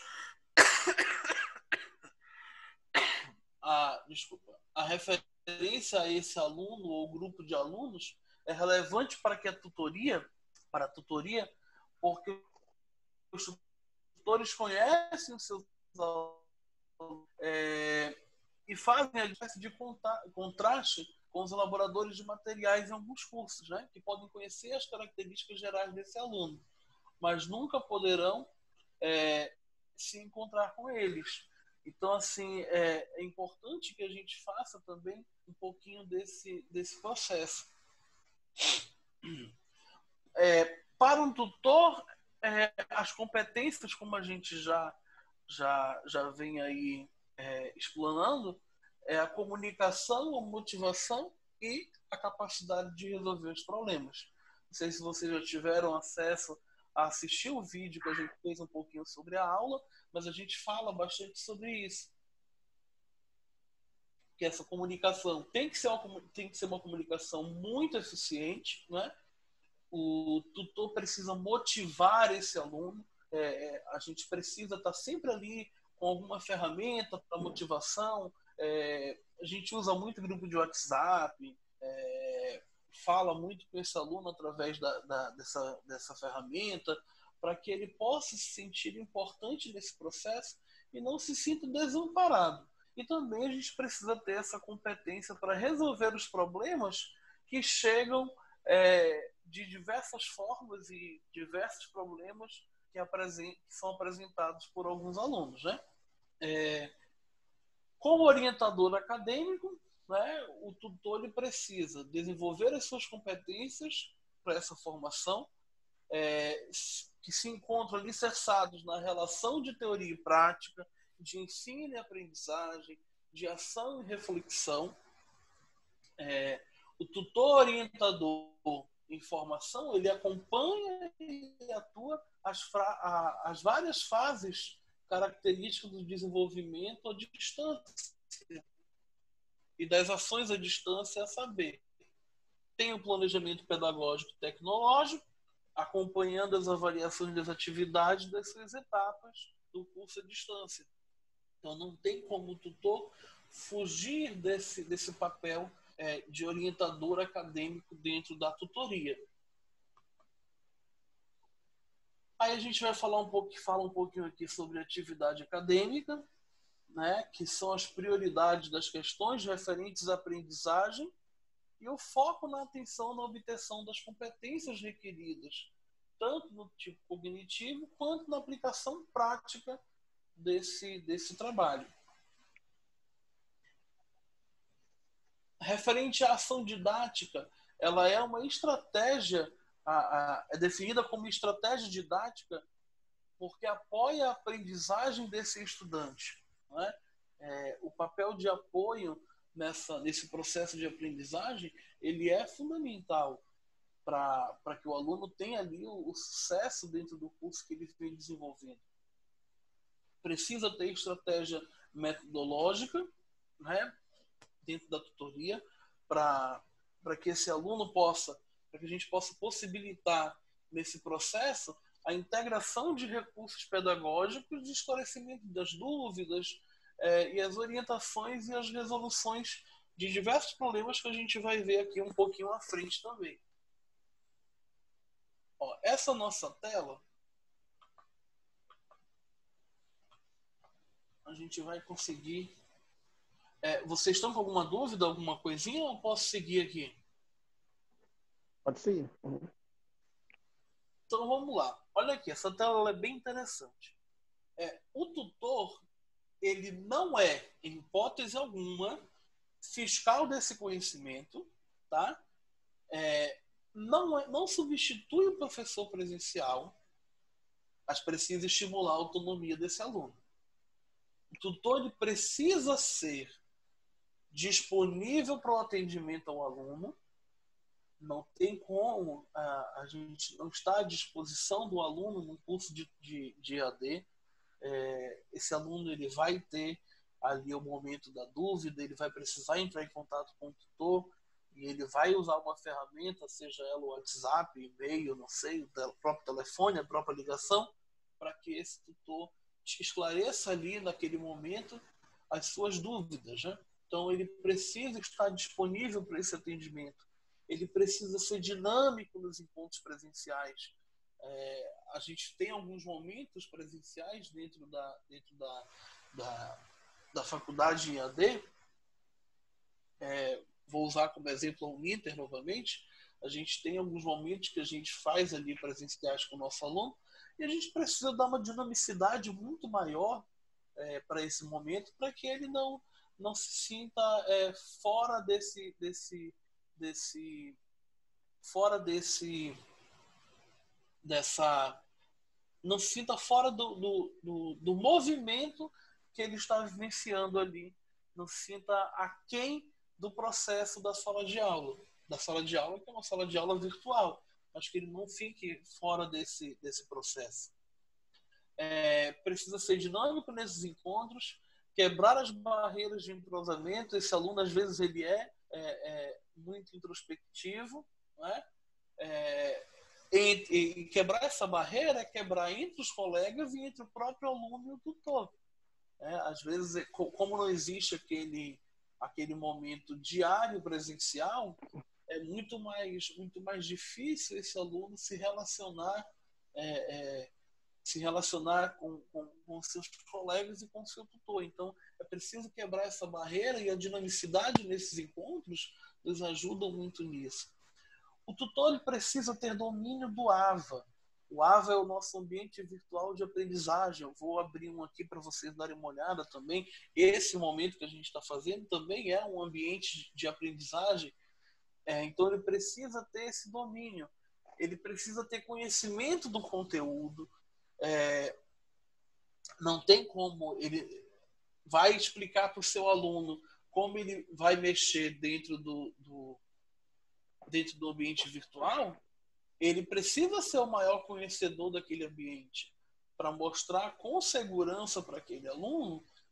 A, desculpa. A referência a esse aluno ou grupo de alunos é relevante para que a tutoria, para a tutoria, porque os tutores conhecem os seus alunos é, e fazem a espécie de contraste com os elaboradores de materiais em alguns cursos, né, que podem conhecer as características gerais desse aluno, mas nunca poderão é, se encontrar com eles. Então, assim, é, é importante que a gente faça também um pouquinho desse, desse processo. É, para um tutor, é, as competências, como a gente já, já, já vem aí é, explanando, é a comunicação, a motivação e a capacidade de resolver os problemas. Não sei se vocês já tiveram acesso a assistir o vídeo que a gente fez um pouquinho sobre a aula, mas a gente fala bastante sobre isso. Que essa comunicação tem que ser uma, tem que ser uma comunicação muito eficiente, né? O tutor precisa motivar esse aluno, é, a gente precisa estar sempre ali com alguma ferramenta para motivação. É, a gente usa muito grupo de WhatsApp, é, fala muito com esse aluno através da, da, dessa, dessa ferramenta, para que ele possa se sentir importante nesse processo e não se sinta desamparado. E também a gente precisa ter essa competência para resolver os problemas que chegam é, de diversas formas e diversos problemas que, que são apresentados por alguns alunos, né? É, como orientador acadêmico, né, o tutor ele precisa desenvolver as suas competências para essa formação, é, que se encontram alicerçados na relação de teoria e prática, de ensino e aprendizagem, de ação e reflexão. É, o tutor orientador em formação, ele acompanha e atua as, a, as várias fases características do desenvolvimento à distância. e das ações à distância, a saber, tem o planejamento pedagógico e tecnológico, acompanhando as avaliações das atividades das suas etapas do curso à distância. Então, não tem como o tutor fugir desse, desse papel é, de orientador acadêmico dentro da tutoria. Aí a gente vai falar um pouco, fala um pouquinho aqui sobre atividade acadêmica, né, que são as prioridades das questões referentes à aprendizagem e o foco na atenção na obtenção das competências requeridas, tanto no tipo cognitivo quanto na aplicação prática desse, desse trabalho. Referente à ação didática, ela é uma estratégia, a, a, é definida como estratégia didática porque apoia a aprendizagem desse estudante. Não é? É, o papel de apoio nessa, nesse processo de aprendizagem, ele é fundamental para que o aluno tenha ali o, o sucesso dentro do curso que ele vem desenvolvendo. Precisa ter estratégia metodológica, né, dentro da tutoria, para que esse aluno possa, para que a gente possa possibilitar nesse processo a integração de recursos pedagógicos de esclarecimento das dúvidas é, e as orientações e as resoluções de diversos problemas que a gente vai ver aqui um pouquinho à frente também. Ó, essa nossa tela, a gente vai conseguir... É, vocês estão com alguma dúvida, alguma coisinha, ou posso seguir aqui? Pode seguir. Uhum. Então vamos lá. Olha aqui, essa tela ela é bem interessante. É, o tutor, ele não é, em hipótese alguma, fiscal desse conhecimento, tá? É, não, é, não substitui o professor presencial, mas precisa estimular a autonomia desse aluno. O tutor ele precisa ser disponível para o atendimento ao aluno. Não tem como a, a gente não estar à disposição do aluno no curso de, de, de E A D. É, esse aluno ele vai ter ali o momento da dúvida, ele vai precisar entrar em contato com o tutor e ele vai usar uma ferramenta, seja ela o WhatsApp, e-mail, não sei, o próprio telefone, a própria ligação, para que esse tutor esclareça ali naquele momento as suas dúvidas, né? Então ele precisa estar disponível para esse atendimento. Ele precisa ser dinâmico nos encontros presenciais. É, a gente tem alguns momentos presenciais dentro da, dentro da, da, da faculdade em E A D. É, vou usar como exemplo a Uninter novamente. A gente tem alguns momentos que a gente faz ali presenciais com o nosso aluno e a gente precisa dar uma dinamicidade muito maior é, para esse momento, para que ele não, não se sinta é, fora desse... desse desse fora desse dessa não se sinta fora do, do, do, do movimento que ele está vivenciando ali, não se sinta aquém do processo da sala de aula da sala de aula que é uma sala de aula virtual, mas que ele não fique fora desse, desse processo. É, precisa ser dinâmico nesses encontros, quebrar as barreiras de entrosamento. Esse aluno às vezes ele é, é, é muito introspectivo, né? É, e, e quebrar essa barreira é quebrar entre os colegas e entre o próprio aluno e o tutor. É, às vezes, como não existe aquele, aquele momento diário presencial, é muito mais, muito mais difícil esse aluno se relacionar, é, é, se relacionar com, com, com seus colegas e com o seu tutor. Então, é preciso quebrar essa barreira e a dinamicidade nesses encontros nos ajuda muito nisso. O tutor ele precisa ter domínio do A V A. O A V A é o nosso ambiente virtual de aprendizagem. Eu vou abrir um aqui para vocês darem uma olhada também. Esse momento que a gente está fazendo também é um ambiente de aprendizagem. É, então, ele precisa ter esse domínio. Ele precisa ter conhecimento do conteúdo. É, não tem como ele vai explicar para o seu aluno como ele vai mexer dentro do, do, dentro do ambiente virtual. Ele precisa ser o maior conhecedor daquele ambiente para mostrar com segurança para aquele aluno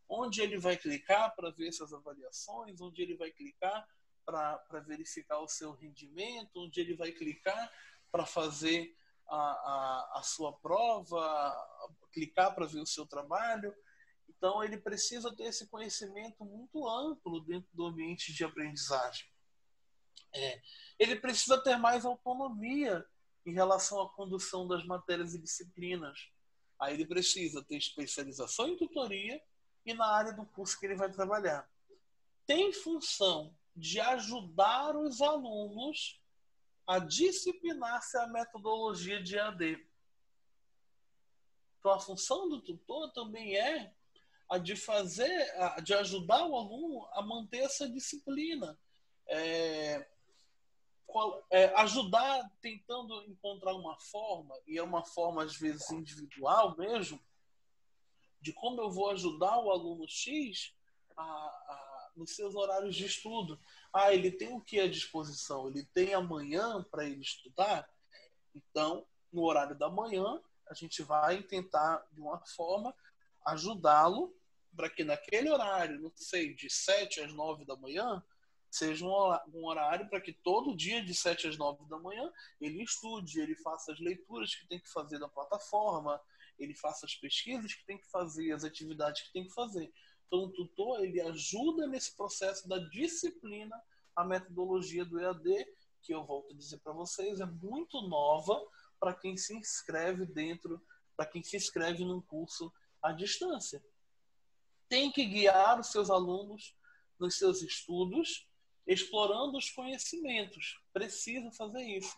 onde ele vai clicar para ver essas avaliações, onde ele vai clicar para verificar o seu rendimento, onde ele vai clicar para fazer a, a, a sua prova, clicar para ver o seu trabalho. Então, ele precisa ter esse conhecimento muito amplo dentro do ambiente de aprendizagem. É, ele precisa ter mais autonomia em relação à condução das matérias e disciplinas. Aí ele precisa ter especialização em tutoria e na área do curso que ele vai trabalhar. Tem função de ajudar os alunos a disciplinar-se à metodologia de E A D. Então, a função do tutor também é a de fazer, a de ajudar o aluno a manter essa disciplina. É, é, ajudar tentando encontrar uma forma, e é uma forma às vezes individual mesmo, de como eu vou ajudar o aluno X a, a, nos seus horários de estudo. Ah, ele tem o que à disposição? Ele tem amanhã para ele estudar? Então, no horário da manhã, a gente vai tentar, de uma forma, ajudá-lo para que naquele horário, não sei, de sete às nove da manhã, seja um horário para que todo dia, de sete às nove da manhã, ele estude, ele faça as leituras que tem que fazer na plataforma, ele faça as pesquisas que tem que fazer, as atividades que tem que fazer. Então, o tutor, ele ajuda nesse processo da disciplina, a metodologia do E A D, que eu volto a dizer para vocês, é muito nova para quem se inscreve dentro, para quem se inscreve num curso à distância. Tem que guiar os seus alunos nos seus estudos, explorando os conhecimentos. Precisa fazer isso.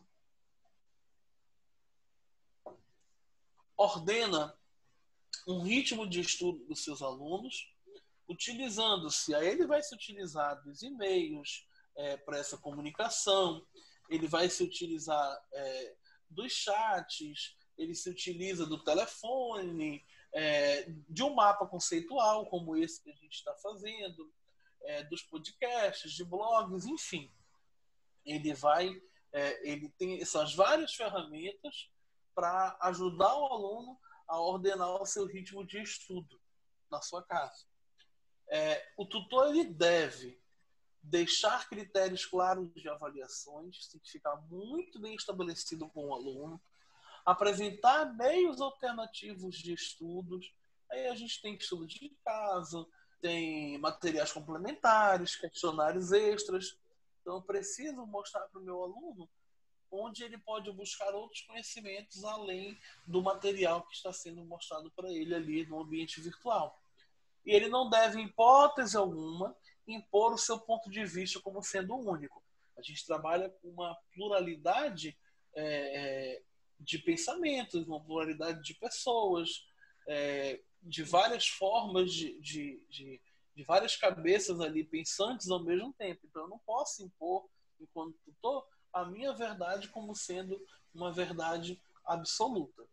Ordena um ritmo de estudo dos seus alunos, utilizando-se, aí ele vai se utilizar dos e-mails é, para essa comunicação, ele vai se utilizar é, dos chats, ele se utiliza do telefone, é, de um mapa conceitual, como esse que a gente está fazendo, é, dos podcasts, de blogs, enfim. Ele vai, é, ele tem essas várias ferramentas para ajudar o aluno a ordenar o seu ritmo de estudo na sua casa. É, o tutor ele deve deixar critérios claros de avaliações, tem que ficar muito bem estabelecido com o aluno, apresentar meios alternativos de estudos. Aí a gente tem estudo de casa, tem materiais complementares, questionários extras. Então eu preciso mostrar para o meu aluno onde ele pode buscar outros conhecimentos além do material que está sendo mostrado para ele ali no ambiente virtual. E ele não deve, em hipótese alguma, impor o seu ponto de vista como sendo único. A gente trabalha com uma pluralidade é, de pensamentos, uma pluralidade de pessoas, é, de várias formas, de, de, de, de várias cabeças ali pensantes ao mesmo tempo. Então eu não posso impor, enquanto tutor, a minha verdade como sendo uma verdade absoluta.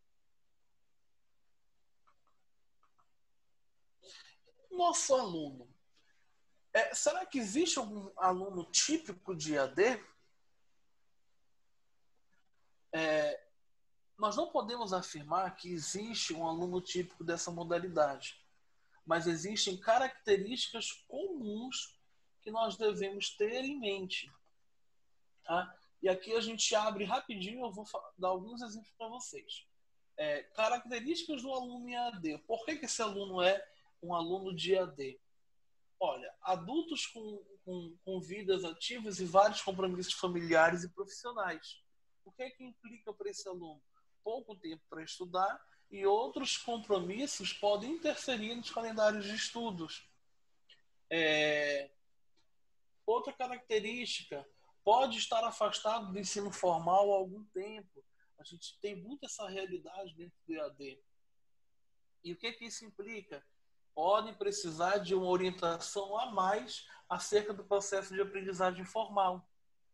Nosso aluno. É, será que existe algum aluno típico de E A D? É, nós não podemos afirmar que existe um aluno típico dessa modalidade, mas existem características comuns que nós devemos ter em mente. Tá? E aqui a gente abre rapidinho, eu vou dar alguns exemplos para vocês. É, características do aluno em E A D. Por que, que esse aluno é um aluno de E A D? Olha, adultos com, com, com vidas ativas e vários compromissos familiares e profissionais. O que é que implica para esse aluno? Pouco tempo para estudar e outros compromissos podem interferir nos calendários de estudos. É... Outra característica, pode estar afastado do ensino formal há algum tempo. A gente tem muito essa realidade dentro do E A D. E o que, que isso implica? Podem precisar de uma orientação a mais acerca do processo de aprendizagem formal.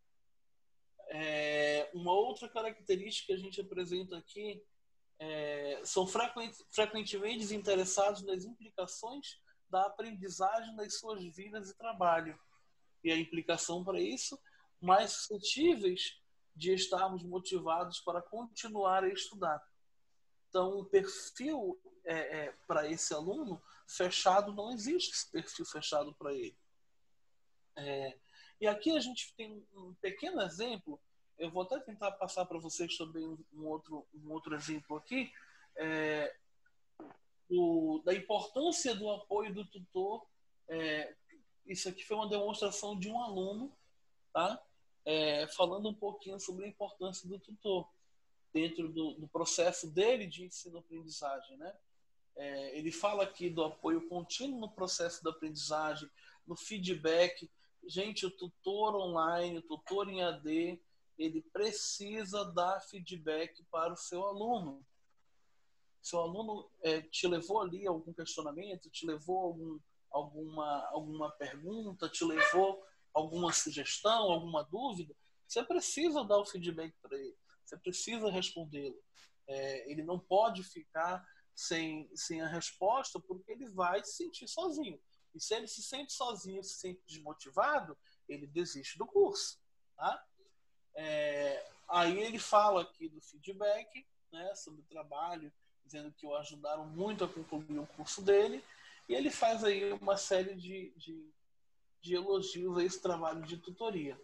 É, uma outra característica que a gente apresenta aqui é, são frequent, frequentemente desinteressados nas implicações da aprendizagem nas suas vidas e trabalho. E a implicação para isso, mais suscetíveis de estarmos motivados para continuar a estudar. Então, o perfil é, é, para esse aluno fechado, não existe esse perfil fechado para ele. É, e aqui a gente tem um pequeno exemplo, eu vou até tentar passar para vocês também um, um, outro, um outro exemplo aqui, é, do, da importância do apoio do tutor. É, isso aqui foi uma demonstração de um aluno, tá? É, falando um pouquinho sobre a importância do tutor dentro do, do processo dele de ensino-aprendizagem, né? É, ele fala aqui do apoio contínuo no processo da aprendizagem, no feedback. Gente, o tutor online, o tutor em A D, ele precisa dar feedback para o seu aluno. Seu aluno é, te levou ali algum questionamento, te levou algum, alguma, alguma pergunta, te levou alguma sugestão, alguma dúvida, você precisa dar o feedback para ele, você precisa respondê-lo. É, ele não pode ficar sem, sem a resposta, porque ele vai se sentir sozinho. E se ele se sente sozinho, se sente desmotivado, ele desiste do curso. Tá? É, aí ele fala aqui do feedback, né, sobre o trabalho, dizendo que o ajudaram muito a concluir o curso dele, e ele faz aí uma série de, de, de elogios a esse trabalho de tutoria.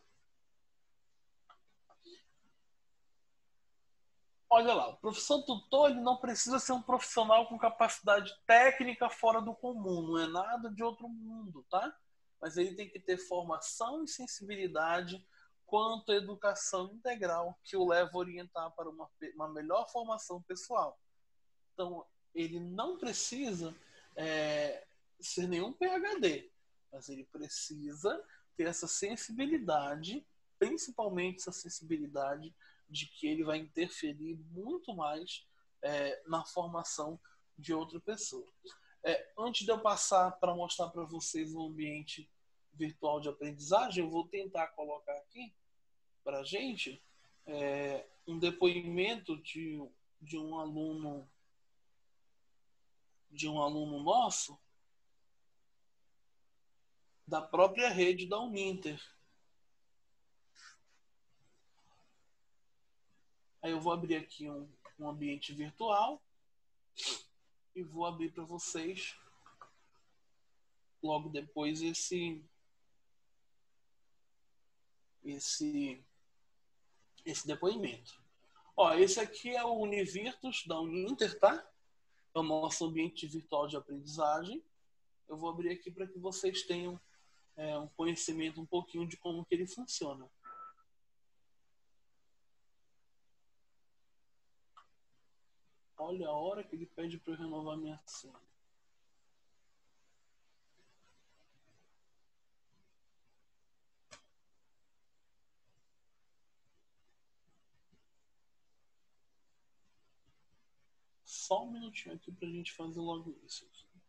Olha lá, o professor tutor, ele não precisa ser um profissional com capacidade técnica fora do comum, não é nada de outro mundo, tá? Mas ele tem que ter formação e sensibilidade quanto à educação integral que o leva a orientar para uma, uma melhor formação pessoal. Então, ele não precisa é, ser nenhum P H D, mas ele precisa ter essa sensibilidade, principalmente essa sensibilidade de que ele vai interferir muito mais é, na formação de outra pessoa. É, antes de eu passar para mostrar para vocês o ambiente virtual de aprendizagem, eu vou tentar colocar aqui para a gente é, um depoimento de, de um aluno de um aluno nosso da própria rede da Uninter. Aí eu vou abrir aqui um, um ambiente virtual e vou abrir para vocês logo depois esse esse esse depoimento. Ó, esse aqui é o Univirtus da Uninter, tá? É o nosso ambiente virtual de aprendizagem. Eu vou abrir aqui para que vocês tenham é, um conhecimento um pouquinho de como que ele funciona. Olha a hora que ele pede para eu renovar minha senha. Só um minutinho aqui para a gente fazer logo isso.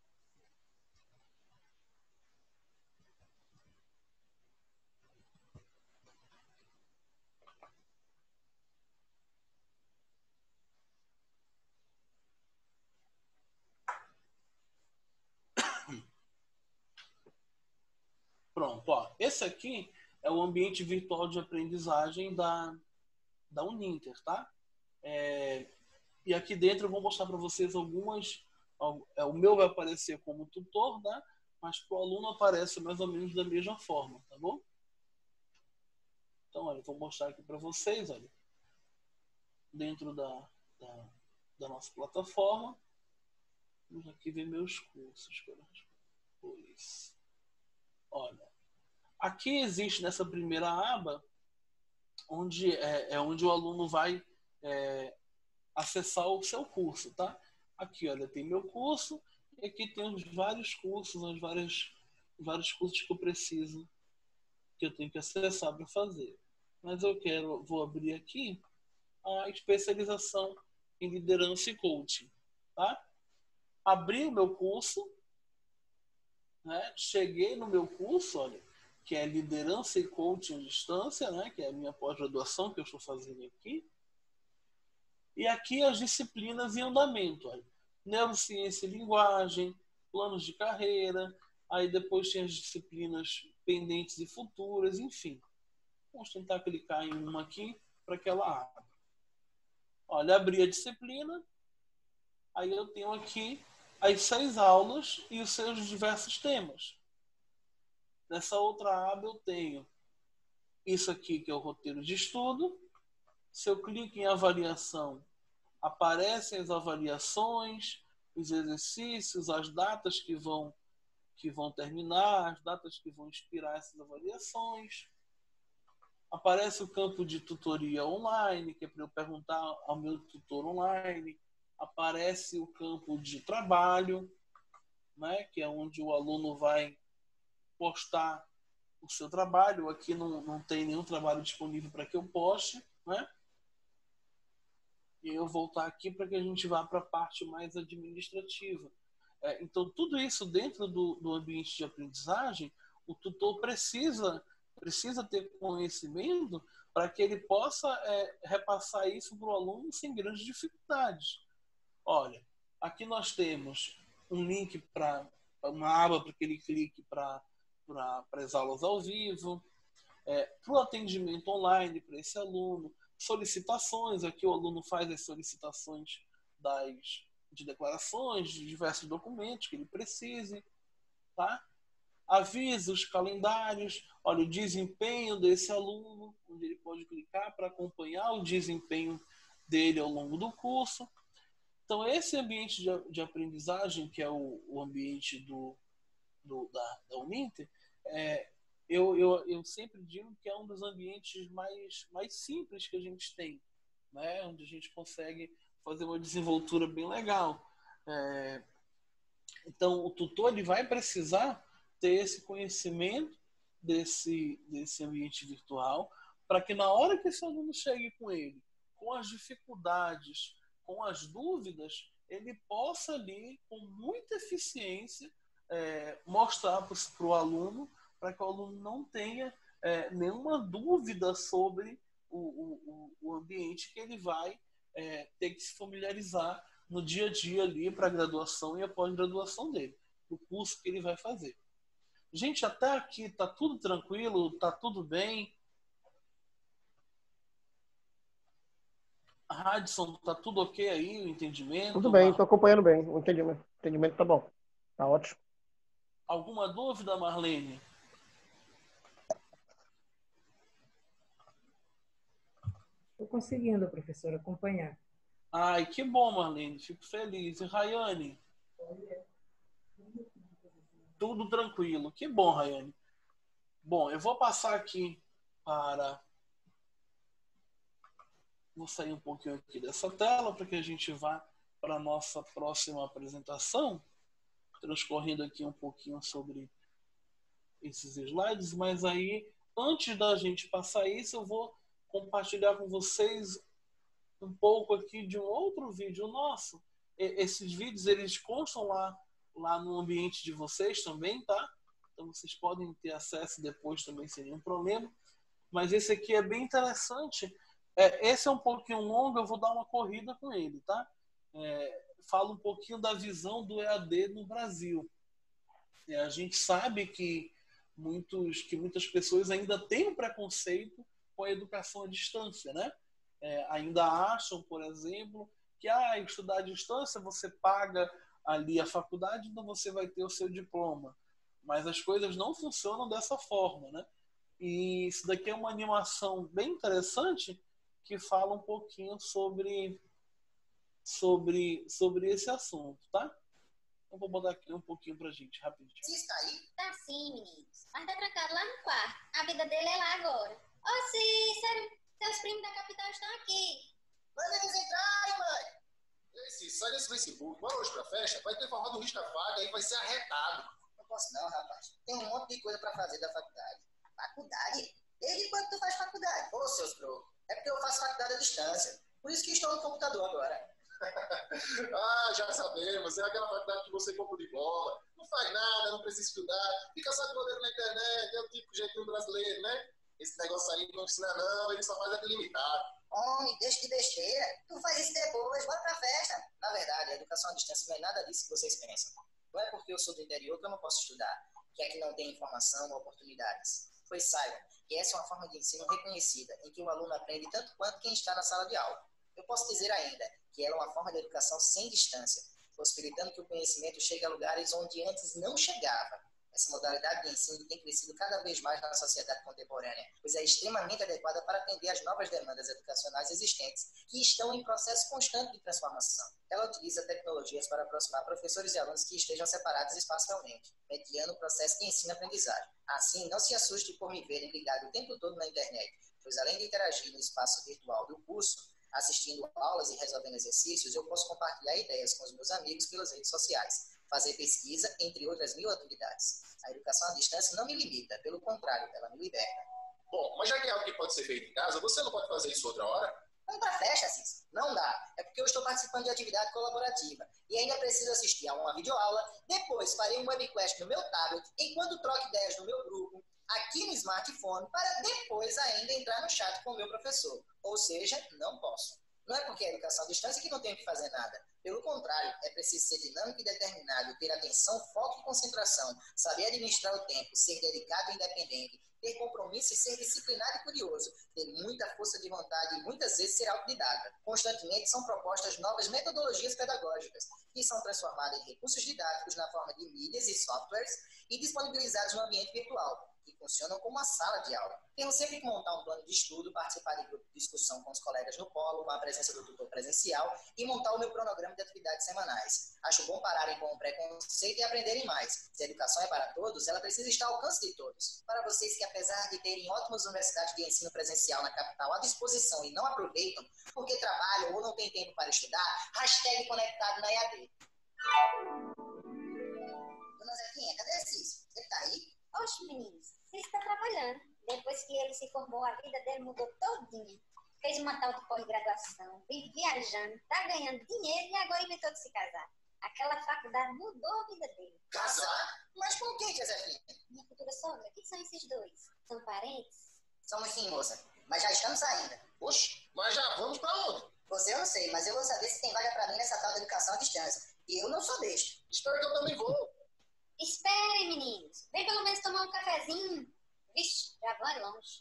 Pronto, ó. Esse aqui é o ambiente virtual de aprendizagem da, da Uninter, tá? É, e aqui dentro eu vou mostrar para vocês algumas. O meu vai aparecer como tutor, né? Mas para o aluno aparece mais ou menos da mesma forma, tá bom? Então, olha, vou mostrar aqui para vocês, olha, dentro da, da, da nossa plataforma. Vamos aqui ver meus cursos. Pois. Olha, aqui existe nessa primeira aba, onde é, é onde o aluno vai é, acessar o seu curso, tá? Aqui, olha, tem meu curso, e aqui tem os vários cursos, os vários, vários cursos que eu preciso, que eu tenho que acessar para fazer. Mas eu quero, vou abrir aqui a especialização em liderança e coaching, tá? Abri o meu curso, né? Cheguei no meu curso, olha, que é liderança e coaching à distância, né? Que é a minha pós-graduação que eu estou fazendo aqui. E aqui as disciplinas em andamento, olha, neurociência e linguagem, planos de carreira, aí depois tem as disciplinas pendentes e futuras, enfim. Vamos tentar clicar em uma aqui para que ela abra. Olha, abri a disciplina, aí eu tenho aqui as seis aulas e os seus diversos temas. Nessa outra aba eu tenho isso aqui, que é o roteiro de estudo. Se eu clico em avaliação, aparecem as avaliações, os exercícios, as datas que vão, que vão terminar, as datas que vão expirar essas avaliações. Aparece o campo de tutoria online, que é para eu perguntar ao meu tutor online. Aparece o campo de trabalho, né, que é onde o aluno vai postar o seu trabalho. Aqui não, não tem nenhum trabalho disponível para que eu poste, né? E eu voltar aqui para que a gente vá para a parte mais administrativa. É, então, tudo isso dentro do, do ambiente de aprendizagem, o tutor precisa, precisa ter conhecimento para que ele possa é, repassar isso para o aluno sem grandes dificuldades. Olha, aqui nós temos um link para uma aba para que ele clique para para as aulas ao vivo, é, para o atendimento online para esse aluno, solicitações, aqui o aluno faz as solicitações das, de declarações, de diversos documentos que ele precise, tá? Avisos, calendários, olha, o desempenho desse aluno, onde ele pode clicar para acompanhar o desempenho dele ao longo do curso. Então, esse ambiente de, de aprendizagem, que é o, o ambiente do, do, da, da Uninter, é, eu, eu, eu sempre digo que é um dos ambientes mais, mais simples que a gente tem, né? Onde a gente consegue fazer uma desenvoltura bem legal. É, então, o tutor ele vai precisar ter esse conhecimento desse, desse ambiente virtual para que na hora que esse aluno chegue com ele, com as dificuldades, com as dúvidas, ele possa ali, com muita eficiência, é, mostrar para o aluno, para que o aluno não tenha é, nenhuma dúvida sobre o, o, o ambiente que ele vai é, ter que se familiarizar no dia a dia ali para a graduação e a pós-graduação dele, o curso que ele vai fazer. Gente, até aqui tá tudo tranquilo, tá tudo bem. Radisson, tá tudo ok aí, o entendimento? Tudo bem, estou acompanhando bem, o entendimento, o entendimento tá bom, tá ótimo. Alguma dúvida, Marlene? Estou conseguindo, professor, acompanhar. Ai, que bom, Marlene, fico feliz. E Rayane? Tudo tranquilo, que bom, Rayane. Bom, eu vou passar aqui para... Vou sair um pouquinho aqui dessa tela para que a gente vá para a nossa próxima apresentação, transcorrendo aqui um pouquinho sobre esses slides, mas aí, antes da gente passar isso, eu vou compartilhar com vocês um pouco aqui de um outro vídeo nosso. Esses vídeos, eles constam lá, lá no ambiente de vocês também, tá? Então, vocês podem ter acesso depois também, sem nenhum problema. Mas esse aqui é bem interessante. É, esse é um pouquinho longo, eu vou dar uma corrida com ele, tá? É, fala um pouquinho da visão do E A D no Brasil. É, a gente sabe que, muitos, que muitas pessoas ainda têm um preconceito com a educação à distância, né? É, ainda acham, por exemplo, que ah, estudar à distância você paga ali a faculdade, então você vai ter o seu diploma. Mas as coisas não funcionam dessa forma, né? E isso daqui é uma animação bem interessante que fala um pouquinho sobre, sobre, sobre esse assunto, tá? Eu vou botar aqui um pouquinho pra gente, rapidinho. Cis está aí? Tá sim, meninos. Mas tá trancado lá no quarto. A vida dele é lá agora. Ô, Cícero, seus primos da capital estão aqui. Manda eles entrarem, mãe. Ei, Cícero, sai desse Facebook. Bora hoje pra festa. Vai ter formato do risco da faca e vai ser arretado. Não posso não, rapaz. Tem um monte de coisa pra fazer da faculdade. Faculdade? Desde quando tu faz faculdade? Ô, seus bro. É porque eu faço faculdade à distância. Por isso que estou no computador agora. Ah, já sabemos. É aquela faculdade que você compra de bola. Não faz nada, não precisa estudar. Fica só de modelo na internet. É o tipo jeitinho brasileiro, né? Esse negócio aí não ensina não, ele só faz aquele limitado. Homem, deixa de besteira. Tu faz isso depois, bora pra festa. Na verdade, a educação à distância não é nada disso que vocês pensam. Não é porque eu sou do interior que eu não posso estudar, que aqui não tem informação ou oportunidades. Pois saibam que essa é uma forma de ensino reconhecida, em que o aluno aprende tanto quanto quem está na sala de aula. Eu posso dizer ainda que ela é uma forma de educação sem distância, possibilitando que o conhecimento chegue a lugares onde antes não chegava. Essa modalidade de ensino tem crescido cada vez mais na sociedade contemporânea, pois é extremamente adequada para atender às novas demandas educacionais existentes, que estão em processo constante de transformação. Ela utiliza tecnologias para aproximar professores e alunos que estejam separados espacialmente, mediando o processo de ensino-aprendizagem. Assim, não se assuste por me verem ligado o tempo todo na internet, pois além de interagir no espaço virtual do curso, assistindo aulas e resolvendo exercícios, eu posso compartilhar ideias com os meus amigos pelas redes sociais, fazer pesquisa, entre outras mil atividades. A educação à distância não me limita, pelo contrário, ela me liberta. Bom, mas já que é algo que pode ser feito em casa, você não pode fazer isso outra hora? Vamos para a festa, Cícero? Não dá. É porque eu estou participando de atividade colaborativa e ainda preciso assistir a uma videoaula, depois farei um webquest no meu tablet, enquanto troco ideias no meu grupo, aqui no smartphone, para depois ainda entrar no chat com o meu professor. Ou seja, não posso. Não é porque é educação à distância que não tenho que fazer nada. Pelo contrário, é preciso ser dinâmico e determinado, ter atenção, foco e concentração, saber administrar o tempo, ser dedicado e independente, ter compromisso e ser disciplinado e curioso, ter muita força de vontade e muitas vezes ser autodidata. Constantemente são propostas novas metodologias pedagógicas, que são transformadas em recursos didáticos na forma de mídias e softwares e disponibilizados no ambiente virtual, que funcionam como uma sala de aula. Temos sempre que montar um plano de estudo, participar de grupo de discussão com os colegas no polo, com a presença do tutor presencial e montar o meu cronograma de atividades semanais. Acho bom pararem com o preconceito e aprenderem mais. Se a educação é para todos, ela precisa estar ao alcance de todos. Para vocês que, apesar de terem ótimas universidades de ensino presencial na capital à disposição e não aproveitam porque trabalham ou não têm tempo para estudar, hashtag conectado na E A D. Dona Zefinha, cadê esse Cícero? Ele tá aí? Oxe, meninos, você está trabalhando. Depois que ele se formou, a vida dele mudou todinha. Fez uma tal de pós-graduação, vive viajando, tá ganhando dinheiro e agora inventou de se casar. Aquela faculdade mudou a vida dele. Casar? Mas com quem, tia Zefinha? Minha futura sogra, quem são esses dois? São parentes? Somos sim, moça. Mas já estamos saindo. Oxe, mas já vamos pra onde? Você eu não sei, mas eu vou saber se tem vaga pra mim nessa tal de educação à distância. E eu não sou besta. Espero que eu também vou. Esperem, meninos. Vem pelo menos tomar um cafezinho. Vixe, já vai longe.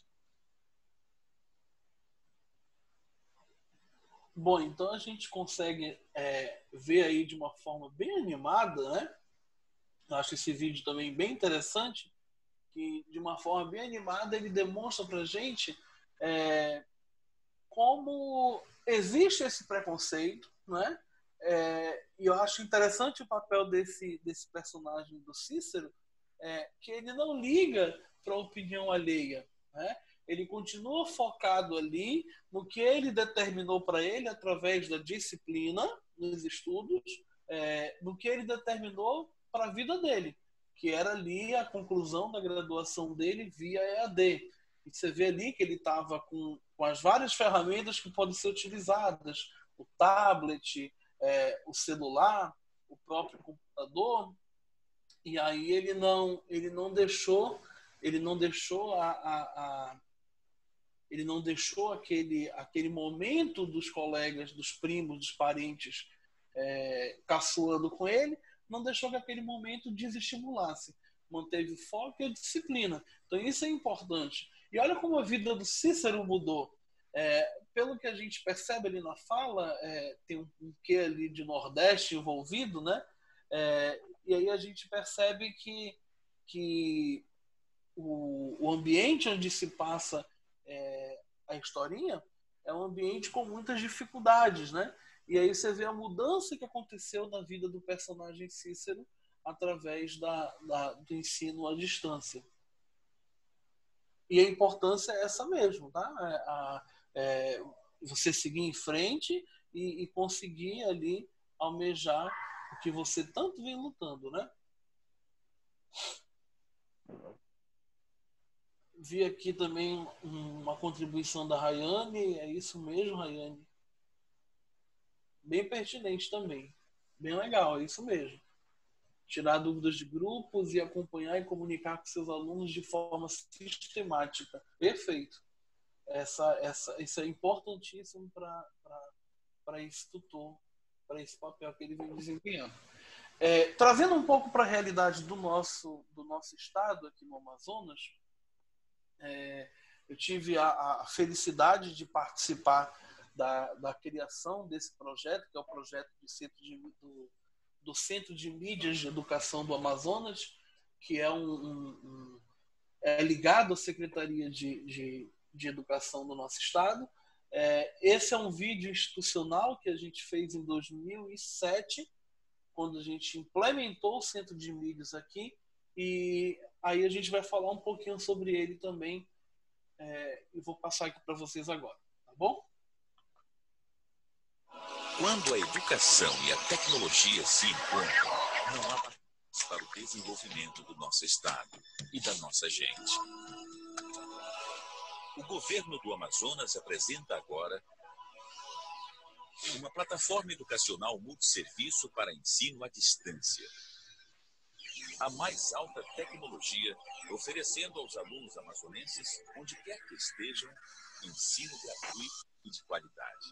Bom, então a gente consegue é, ver aí de uma forma bem animada, né? Eu acho esse vídeo também bem interessante, que de uma forma bem animada ele demonstra pra gente é, como existe esse preconceito, né? É, e eu acho interessante o papel desse, desse personagem do Cícero, é, que ele não liga para a opinião alheia, né? Ele continua focado ali no que ele determinou para ele através da disciplina, nos estudos, é, no que ele determinou para a vida dele, que era ali a conclusão da graduação dele via E A D. E você vê ali que ele estava com, com as várias ferramentas que podem ser utilizadas, o tablet, é, o celular, o próprio computador, e aí ele não, ele não deixou, ele não deixou a, a, a ele não deixou aquele, aquele momento dos colegas, dos primos, dos parentes é, caçoando com ele, não deixou que aquele momento desestimulasse. Manteve o foco e a disciplina. Então isso é importante. E olha como a vida do Cícero mudou. É, pelo que a gente percebe ali na fala, é, tem um, um quê ali de Nordeste envolvido, né? É, e aí a gente percebe que, que o, o ambiente onde se passa é, a historinha é um ambiente com muitas dificuldades, né? E aí você vê a mudança que aconteceu na vida do personagem Cícero através da, da, do ensino à distância. E a importância é essa mesmo, tá? É, a, é, você seguir em frente e, e conseguir ali almejar o que você tanto vem lutando, né? Vi aqui também uma contribuição da Rayane, é isso mesmo, Rayane? Bem pertinente também, bem legal, é isso mesmo. Tirar dúvidas de grupos e acompanhar e comunicar com seus alunos de forma sistemática. Perfeito. Essa, essa, isso é importantíssimo para esse tutor, para esse papel que ele vem desempenhando. É, trazendo um pouco para a realidade do nosso, do nosso estado aqui no Amazonas, é, eu tive a, a felicidade de participar da, da criação desse projeto, que é o projeto de centro de, do, do Centro de Mídias de Educação do Amazonas, que é, um, um, um, é ligado à Secretaria de, de, de Educação do nosso estado. É, esse é um vídeo institucional que a gente fez em dois mil e sete, quando a gente implementou o Centro de Mídias aqui, e aí a gente vai falar um pouquinho sobre ele também, é, e vou passar aqui para vocês agora, tá bom? Quando a educação e a tecnologia se encontram, não há barreiras para o desenvolvimento do nosso estado e da nossa gente. O governo do Amazonas apresenta agora uma plataforma educacional multisserviço para ensino à distância. A mais alta tecnologia, oferecendo aos alunos amazonenses, onde quer que estejam, ensino gratuito e de qualidade.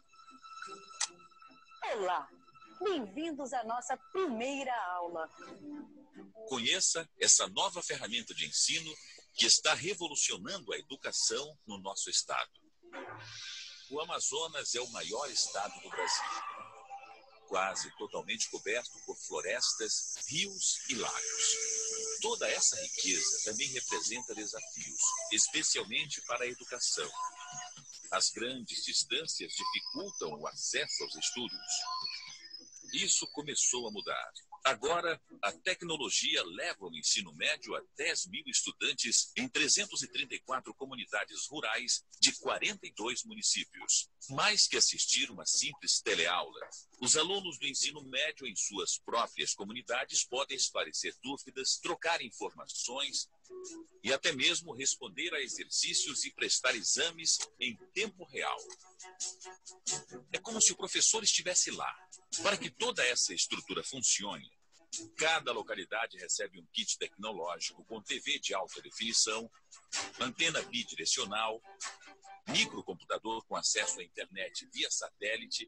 Olá, bem-vindos à nossa primeira aula. Conheça essa nova ferramenta de ensino que está revolucionando a educação no nosso estado. O Amazonas é o maior estado do Brasil, quase totalmente coberto por florestas, rios e lagos. Toda essa riqueza também representa desafios, especialmente para a educação. As grandes distâncias dificultam o acesso aos estudos. Isso começou a mudar. Agora, a tecnologia leva o ensino médio a dez mil estudantes em trezentas e trinta e quatro comunidades rurais de quarenta e dois municípios. Mais que assistir uma simples teleaula, os alunos do ensino médio em suas próprias comunidades podem esclarecer dúvidas, trocar informações e até mesmo responder a exercícios e prestar exames em tempo real. É como se o professor estivesse lá. Para que toda essa estrutura funcione, cada localidade recebe um kit tecnológico com T V de alta definição, antena bidirecional, microcomputador com acesso à internet via satélite,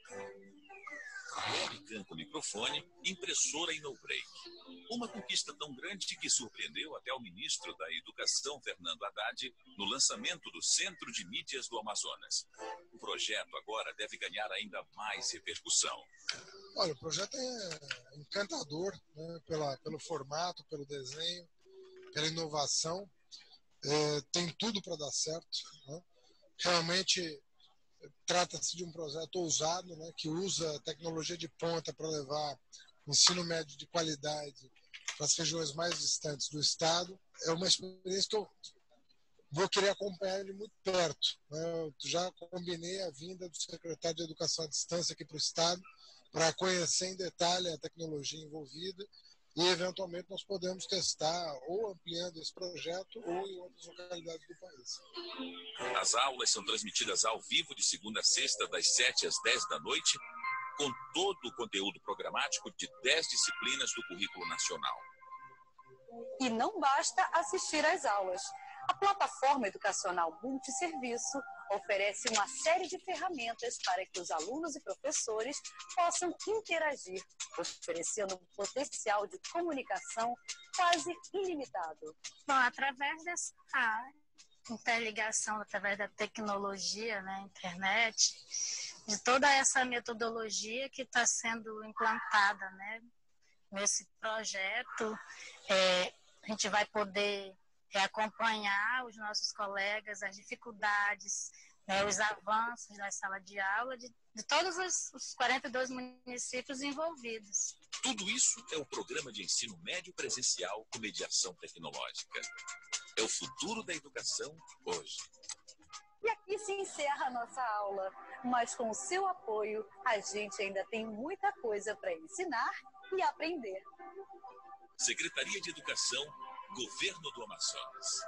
webcam com microfone, impressora e no-break. Uma conquista tão grande que surpreendeu até o ministro da Educação, Fernando Haddad, no lançamento do Centro de Mídias do Amazonas. O projeto agora deve ganhar ainda mais repercussão. Olha, o projeto é encantador, né, pela, pelo formato, pelo desenho, pela inovação. É, tem tudo para dar certo, né? Realmente trata-se de um projeto ousado, né, que usa tecnologia de ponta para levar ensino médio de qualidade para as regiões mais distantes do estado. É uma experiência que eu vou querer acompanhar ele muito perto, né? Eu já combinei a vinda do secretário de Educação à Distância aqui para o estado para conhecer em detalhe a tecnologia envolvida e, eventualmente, nós podemos testar ou ampliando esse projeto ou em outras localidades do país. As aulas são transmitidas ao vivo de segunda a sexta, das sete às dez da noite, com todo o conteúdo programático de dez disciplinas do currículo nacional. E não basta assistir às aulas. A plataforma educacional multisserviço oferece uma série de ferramentas para que os alunos e professores possam interagir, oferecendo um potencial de comunicação quase ilimitado. Bom, através dessa interligação, através da tecnologia, né, internet, de toda essa metodologia que está sendo implantada, né, nesse projeto, é, a gente vai poder é, acompanhar os nossos colegas, as dificuldades, né, os avanços na sala de aula de, de todos os, os quarenta e dois municípios envolvidos. Tudo isso é o programa de ensino médio presencial com mediação tecnológica. É o futuro da educação hoje. E aqui se encerra a nossa aula, mas com o seu apoio, a gente ainda tem muita coisa para ensinar e aprender. Secretaria de Educação, Governo do Amazonas.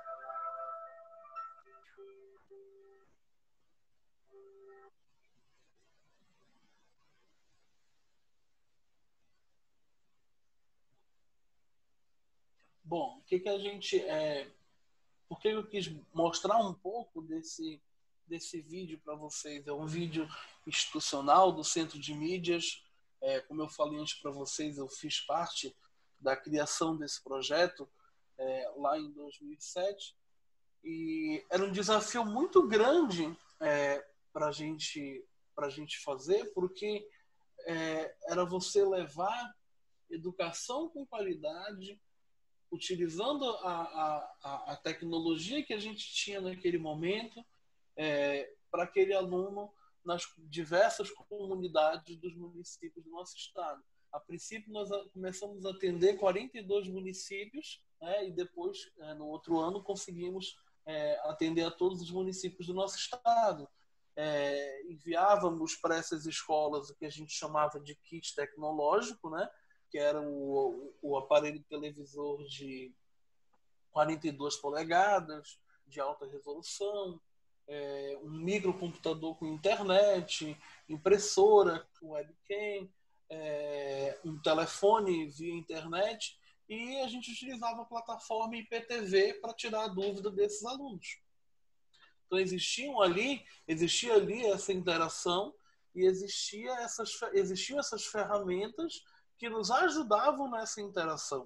Bom, o que, que a gente... É... Por que eu quis mostrar um pouco desse, desse vídeo para vocês? É um vídeo institucional do Centro de Mídias. É, como eu falei antes para vocês, eu fiz parte da criação desse projeto é, lá em dois mil e sete. E era um desafio muito grande é, para gente, a gente fazer, porque é, era você levar educação com qualidade, utilizando a, a, a tecnologia que a gente tinha naquele momento, é, para aquele aluno nas diversas comunidades dos municípios do nosso estado. A princípio, nós começamos a atender quarenta e dois municípios, né, e depois, é, no outro ano, conseguimos é, atender a todos os municípios do nosso estado. É, enviávamos para essas escolas o que a gente chamava de kit tecnológico, né, que era o, o aparelho televisor de quarenta e duas polegadas, de alta resolução, é, um microcomputador com internet, impressora com webcam, é, um telefone via internet, e a gente utilizava a plataforma I P T V para tirar a dúvida desses alunos. Então existiam ali, existia ali essa interação e existia essas, existiam essas ferramentas que nos ajudavam nessa interação.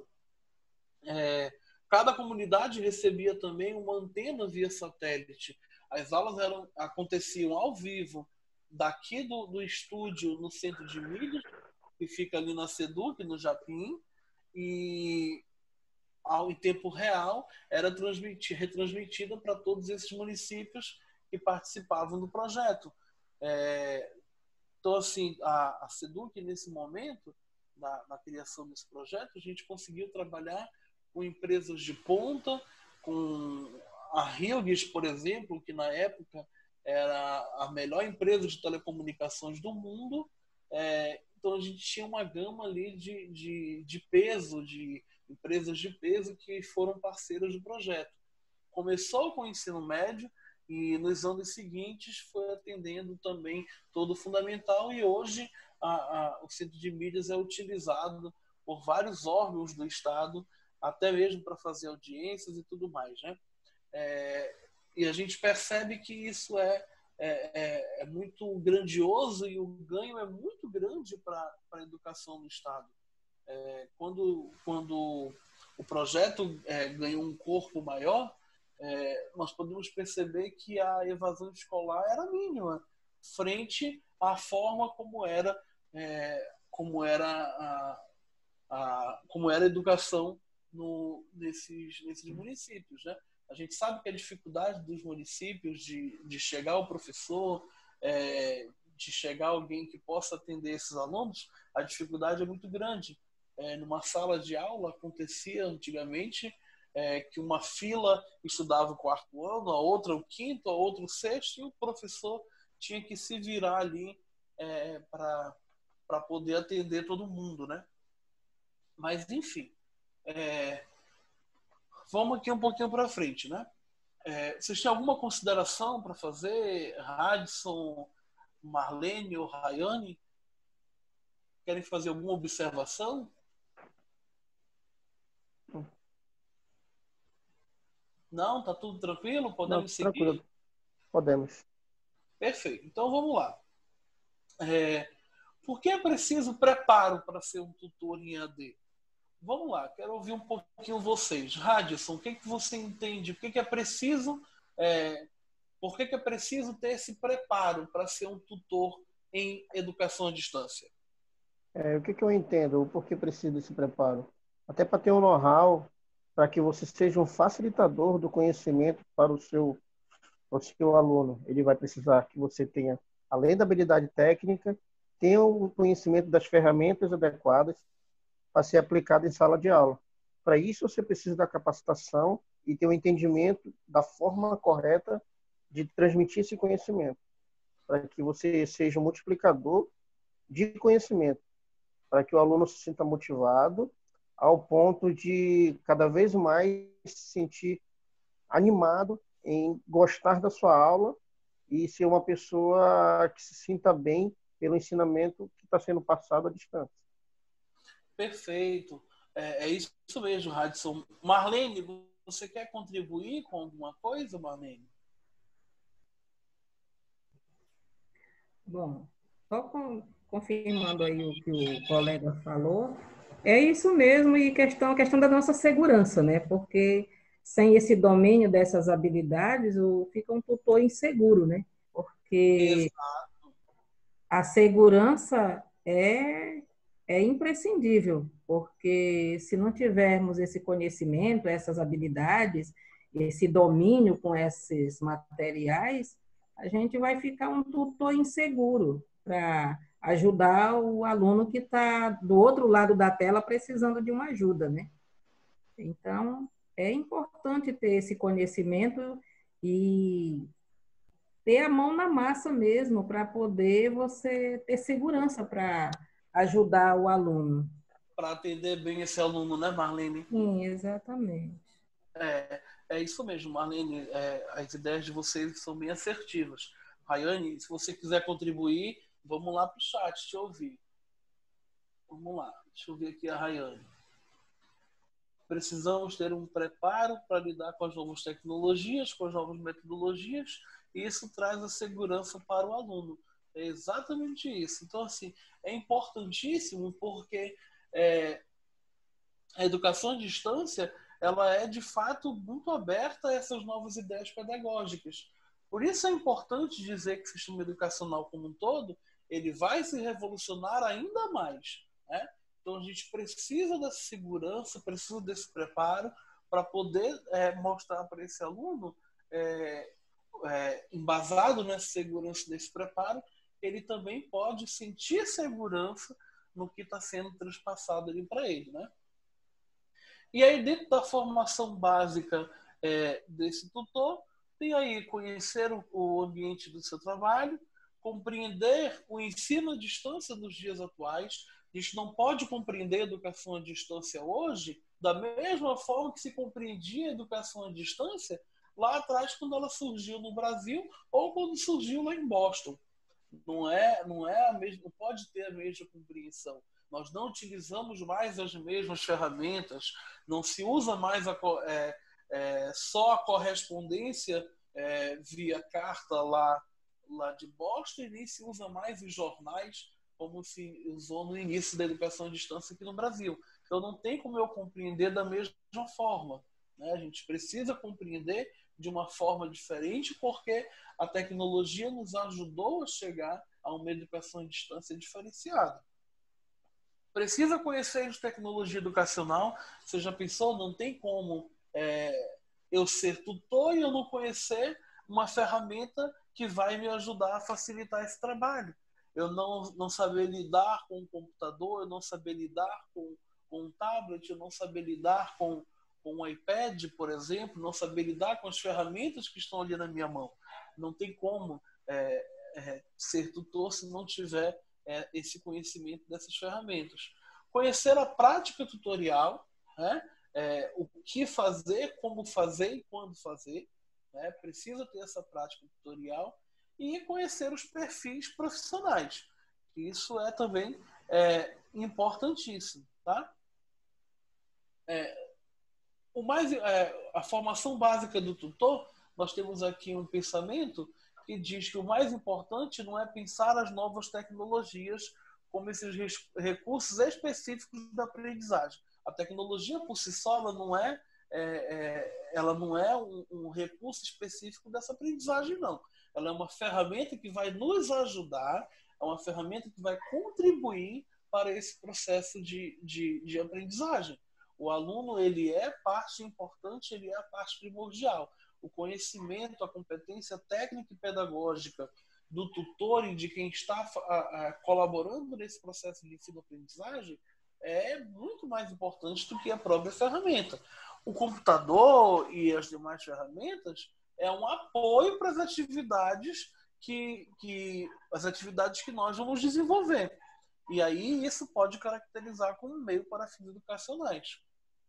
É, cada comunidade recebia também uma antena via satélite. As aulas eram, aconteciam ao vivo, daqui do, do estúdio no Centro de Mídias, que fica ali na SEDUC, no Japim, e ao, em tempo real era retransmitida para todos esses municípios que participavam do projeto. É, então, assim, a, a SEDUC, nesse momento, na, na criação desse projeto, a gente conseguiu trabalhar com empresas de ponta, com a Hilgis, por exemplo, que na época era a melhor empresa de telecomunicações do mundo. É, então a gente tinha uma gama ali de, de, de peso, de empresas de peso que foram parceiras do projeto. Começou com o ensino médio e nos anos seguintes foi atendendo também todo o fundamental, e hoje a, a, o Centro de Mídias é utilizado por vários órgãos do Estado, até mesmo para fazer audiências e tudo mais, né? É, e a gente percebe que isso é, é, é, é muito grandioso e o ganho é muito grande para a educação no Estado. É, quando, quando o projeto é, ganhou um corpo maior, é, nós podemos perceber que a evasão escolar era mínima frente à forma como era, é, como era a, a, como era a educação no, nesses, nesses municípios, né? A gente sabe que a dificuldade dos municípios de, de chegar ao professor, é, de chegar alguém que possa atender esses alunos, a dificuldade é muito grande. É, numa sala de aula acontecia antigamente é, que uma fila estudava o quarto ano, a outra o quinto, a outra o sexto, e o professor tinha que se virar ali é, para poder atender todo mundo, né? Mas, enfim, é, vamos aqui um pouquinho para frente, né? É, vocês têm alguma consideração para fazer? Radisson, Marlene ou Rayane? Querem fazer alguma observação? Não? Tá tudo tranquilo? Podemos Não, seguir? tranquilo. Podemos. Perfeito. Então vamos lá. É, por que é preciso preparo para ser um tutor em E A D? Vamos lá, quero ouvir um pouquinho vocês. Radisson, o que, que você entende? O que, que é preciso, é, por que, que é preciso ter esse preparo para ser um tutor em educação à distância? É, o que, que eu entendo? O porquê precisa desse preparo? Até para ter um know-how, para que você seja um facilitador do conhecimento para o seu, para o seu aluno. Ele vai precisar que você tenha, além da habilidade técnica, tenha o conhecimento das ferramentas adequadas para ser aplicado em sala de aula. Para isso, você precisa da capacitação e ter um entendimento da forma correta de transmitir esse conhecimento, para que você seja um multiplicador de conhecimento, para que o aluno se sinta motivado ao ponto de cada vez mais se sentir animado em gostar da sua aula e ser uma pessoa que se sinta bem pelo ensinamento que está sendo passado à distância. Perfeito. É, é isso mesmo, Radisson. Marlene, você quer contribuir com alguma coisa, Marlene? Bom, só com, confirmando aí o que o colega falou, é isso mesmo, e questão, questão da nossa segurança, né? Porque sem esse domínio dessas habilidades, o, fica um tutor inseguro, né? Porque Exato. a segurança é é imprescindível, porque se não tivermos esse conhecimento, essas habilidades, esse domínio com esses materiais, a gente vai ficar um tutor inseguro para ajudar o aluno que está do outro lado da tela precisando de uma ajuda, né? Então, é importante ter esse conhecimento e ter a mão na massa mesmo para poder você ter segurança para ajudar o aluno. Para atender bem esse aluno, né, Marlene? Sim, exatamente. É, é isso mesmo, Marlene. É, as ideias de vocês são bem assertivas. Rayane, se você quiser contribuir, vamos lá para o chat te ouvir. Vamos lá, deixa eu ver aqui a Rayane. Precisamos ter um preparo para lidar com as novas tecnologias, com as novas metodologias, e isso traz a segurança para o aluno. É exatamente isso. Então, assim, é importantíssimo porque é, a educação à distância ela é, de fato, muito aberta a essas novas ideias pedagógicas. Por isso é importante dizer que o sistema educacional como um todo ele vai se revolucionar ainda mais, né? Então, a gente precisa dessa segurança, precisa desse preparo para poder é, mostrar para esse aluno, é, é, embasado nessa segurança desse preparo, ele também pode sentir segurança no que está sendo transpassado ali para ele, né? E aí, dentro da formação básica é, desse tutor, tem aí conhecer o, o ambiente do seu trabalho, compreender o ensino à distância dos dias atuais. A gente não pode compreender a educação à distância hoje da mesma forma que se compreendia a educação à distância lá atrás, quando ela surgiu no Brasil ou quando surgiu lá em Boston. Não é, não é a mesma, não pode ter a mesma compreensão. Nós não utilizamos mais as mesmas ferramentas, não se usa mais a, é, é, só a correspondência é, via carta lá, lá de Boston, e nem se usa mais os jornais como se usou no início da educação à distância aqui no Brasil. Então não tem como eu compreender da mesma forma, né? A gente precisa compreender de uma forma diferente porque a tecnologia nos ajudou a chegar a uma educação à distância diferenciada. Precisa conhecer de tecnologia educacional. Você já pensou? Não tem como é, eu ser tutor e eu não conhecer uma ferramenta que vai me ajudar a facilitar esse trabalho. Eu não, não saber lidar com o computador, eu não saber lidar com, com um tablet, eu não saber lidar com, com um iPad, por exemplo, não saber lidar com as ferramentas que estão ali na minha mão. Não tem como é, é, ser tutor se não tiver é, esse conhecimento dessas ferramentas. Conhecer a prática tutorial, né? É, o que fazer, como fazer e quando fazer, né? Precisa ter essa prática tutorial. E conhecer os perfis profissionais. Isso é também é, importantíssimo. Tá? É, o mais, é, a formação básica do tutor, nós temos aqui um pensamento que diz que o mais importante não é pensar as novas tecnologias como esses recursos específicos da aprendizagem. A tecnologia por si só ela não é, é, é, ela não é um, um recurso específico dessa aprendizagem, não. Ela é uma ferramenta que vai nos ajudar, é uma ferramenta que vai contribuir para esse processo de, de, de aprendizagem. O aluno ele é parte importante, ele é a parte primordial. O conhecimento, a competência técnica e pedagógica do tutor e de quem está a, a, colaborando nesse processo de ensino-aprendizagem é muito mais importante do que a própria ferramenta. O computador e as demais ferramentas é um apoio para as atividades que, que, as atividades que nós vamos desenvolver. E aí isso pode caracterizar como um meio para fins educacionais.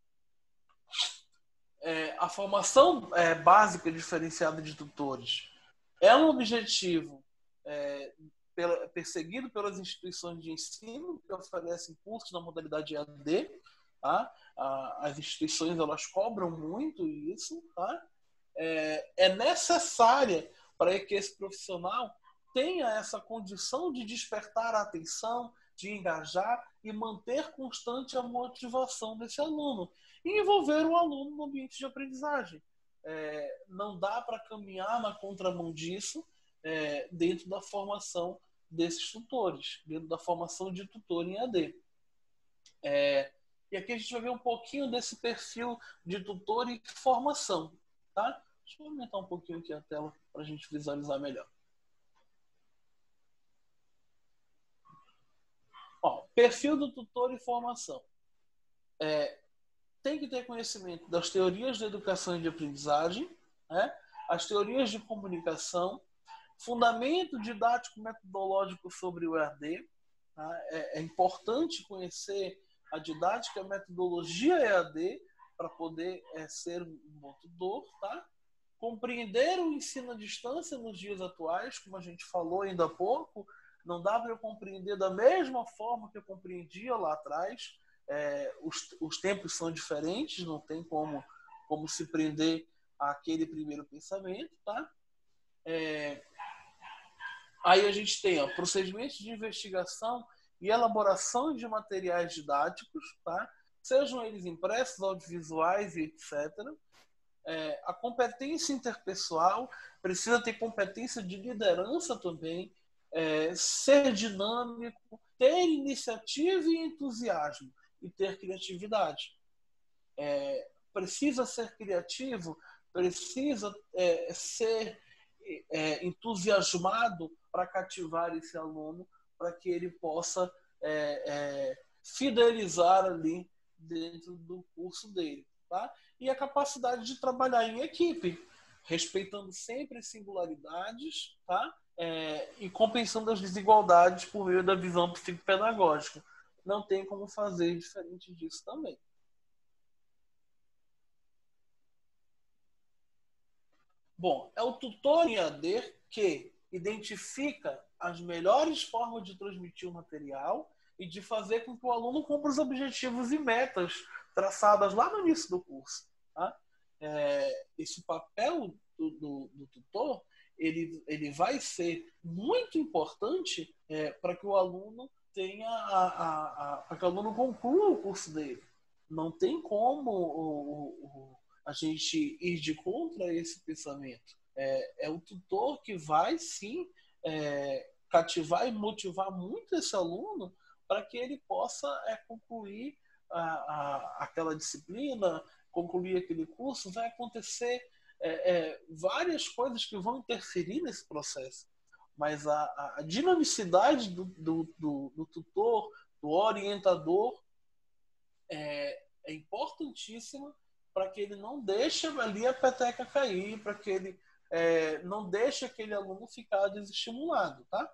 É, a formação é, básica diferenciada de tutores é um objetivo é, pela, perseguido pelas instituições de ensino que oferecem cursos na modalidade E A D. Tá? As instituições elas cobram muito isso, tá? É, é necessária para que esse profissional tenha essa condição de despertar a atenção, de engajar e manter constante a motivação desse aluno e envolver o aluno no ambiente de aprendizagem. É, não dá para caminhar na contramão disso é, dentro da formação desses tutores, dentro da formação de tutor em E A D. É, e aqui a gente vai ver um pouquinho desse perfil de tutor e formação, tá? Deixa eu aumentar um pouquinho aqui a tela para a gente visualizar melhor. Ó, perfil do tutor e formação. É, tem que ter conhecimento das teorias de educação e de aprendizagem, né? As teorias de comunicação, fundamento didático metodológico sobre o E A D. Tá? É, é importante conhecer a didática e a metodologia E A D para poder é, ser um bom tutor, tá? Compreender o ensino à distância nos dias atuais, como a gente falou ainda há pouco, não dá para eu compreender da mesma forma que eu compreendia lá atrás. É, os, os tempos são diferentes, não tem como, como se prender àquele primeiro pensamento, tá? É, aí a gente tem ó, procedimentos de investigação e elaboração de materiais didáticos, tá? Sejam eles impressos, audiovisuais e etcétera. É, a competência interpessoal, precisa ter competência de liderança também, é, ser dinâmico, ter iniciativa e entusiasmo e ter criatividade. É, precisa ser criativo, precisa é, ser é, entusiasmado para cativar esse aluno, para que ele possa é, é, fidelizar ali dentro do curso dele. Tá? E a capacidade de trabalhar em equipe, respeitando sempre as singularidades, tá? É, e compensando as desigualdades por meio da visão psicopedagógica. Não tem como fazer diferente disso também. Bom, é o tutor em E A D que identifica as melhores formas de transmitir o material e de fazer com que o aluno cumpra os objetivos e metas traçadas lá no início do curso. Tá? É, esse papel do, do, do tutor ele, ele vai ser muito importante é, para que o aluno tenha a, a, a, para que o aluno conclua o curso dele. Não tem como o, o, a gente ir de contra esse pensamento. É, é o tutor que vai sim é, cativar e motivar muito esse aluno para que ele possa é, concluir A, a, aquela disciplina, concluir aquele curso. Vai acontecer é, é, várias coisas que vão interferir nesse processo, mas a, a dinamicidade do, do, do, do tutor, do orientador é, é importantíssima para que ele não deixe ali a peteca cair, para que ele é, não deixe aquele aluno ficar desestimulado, tá?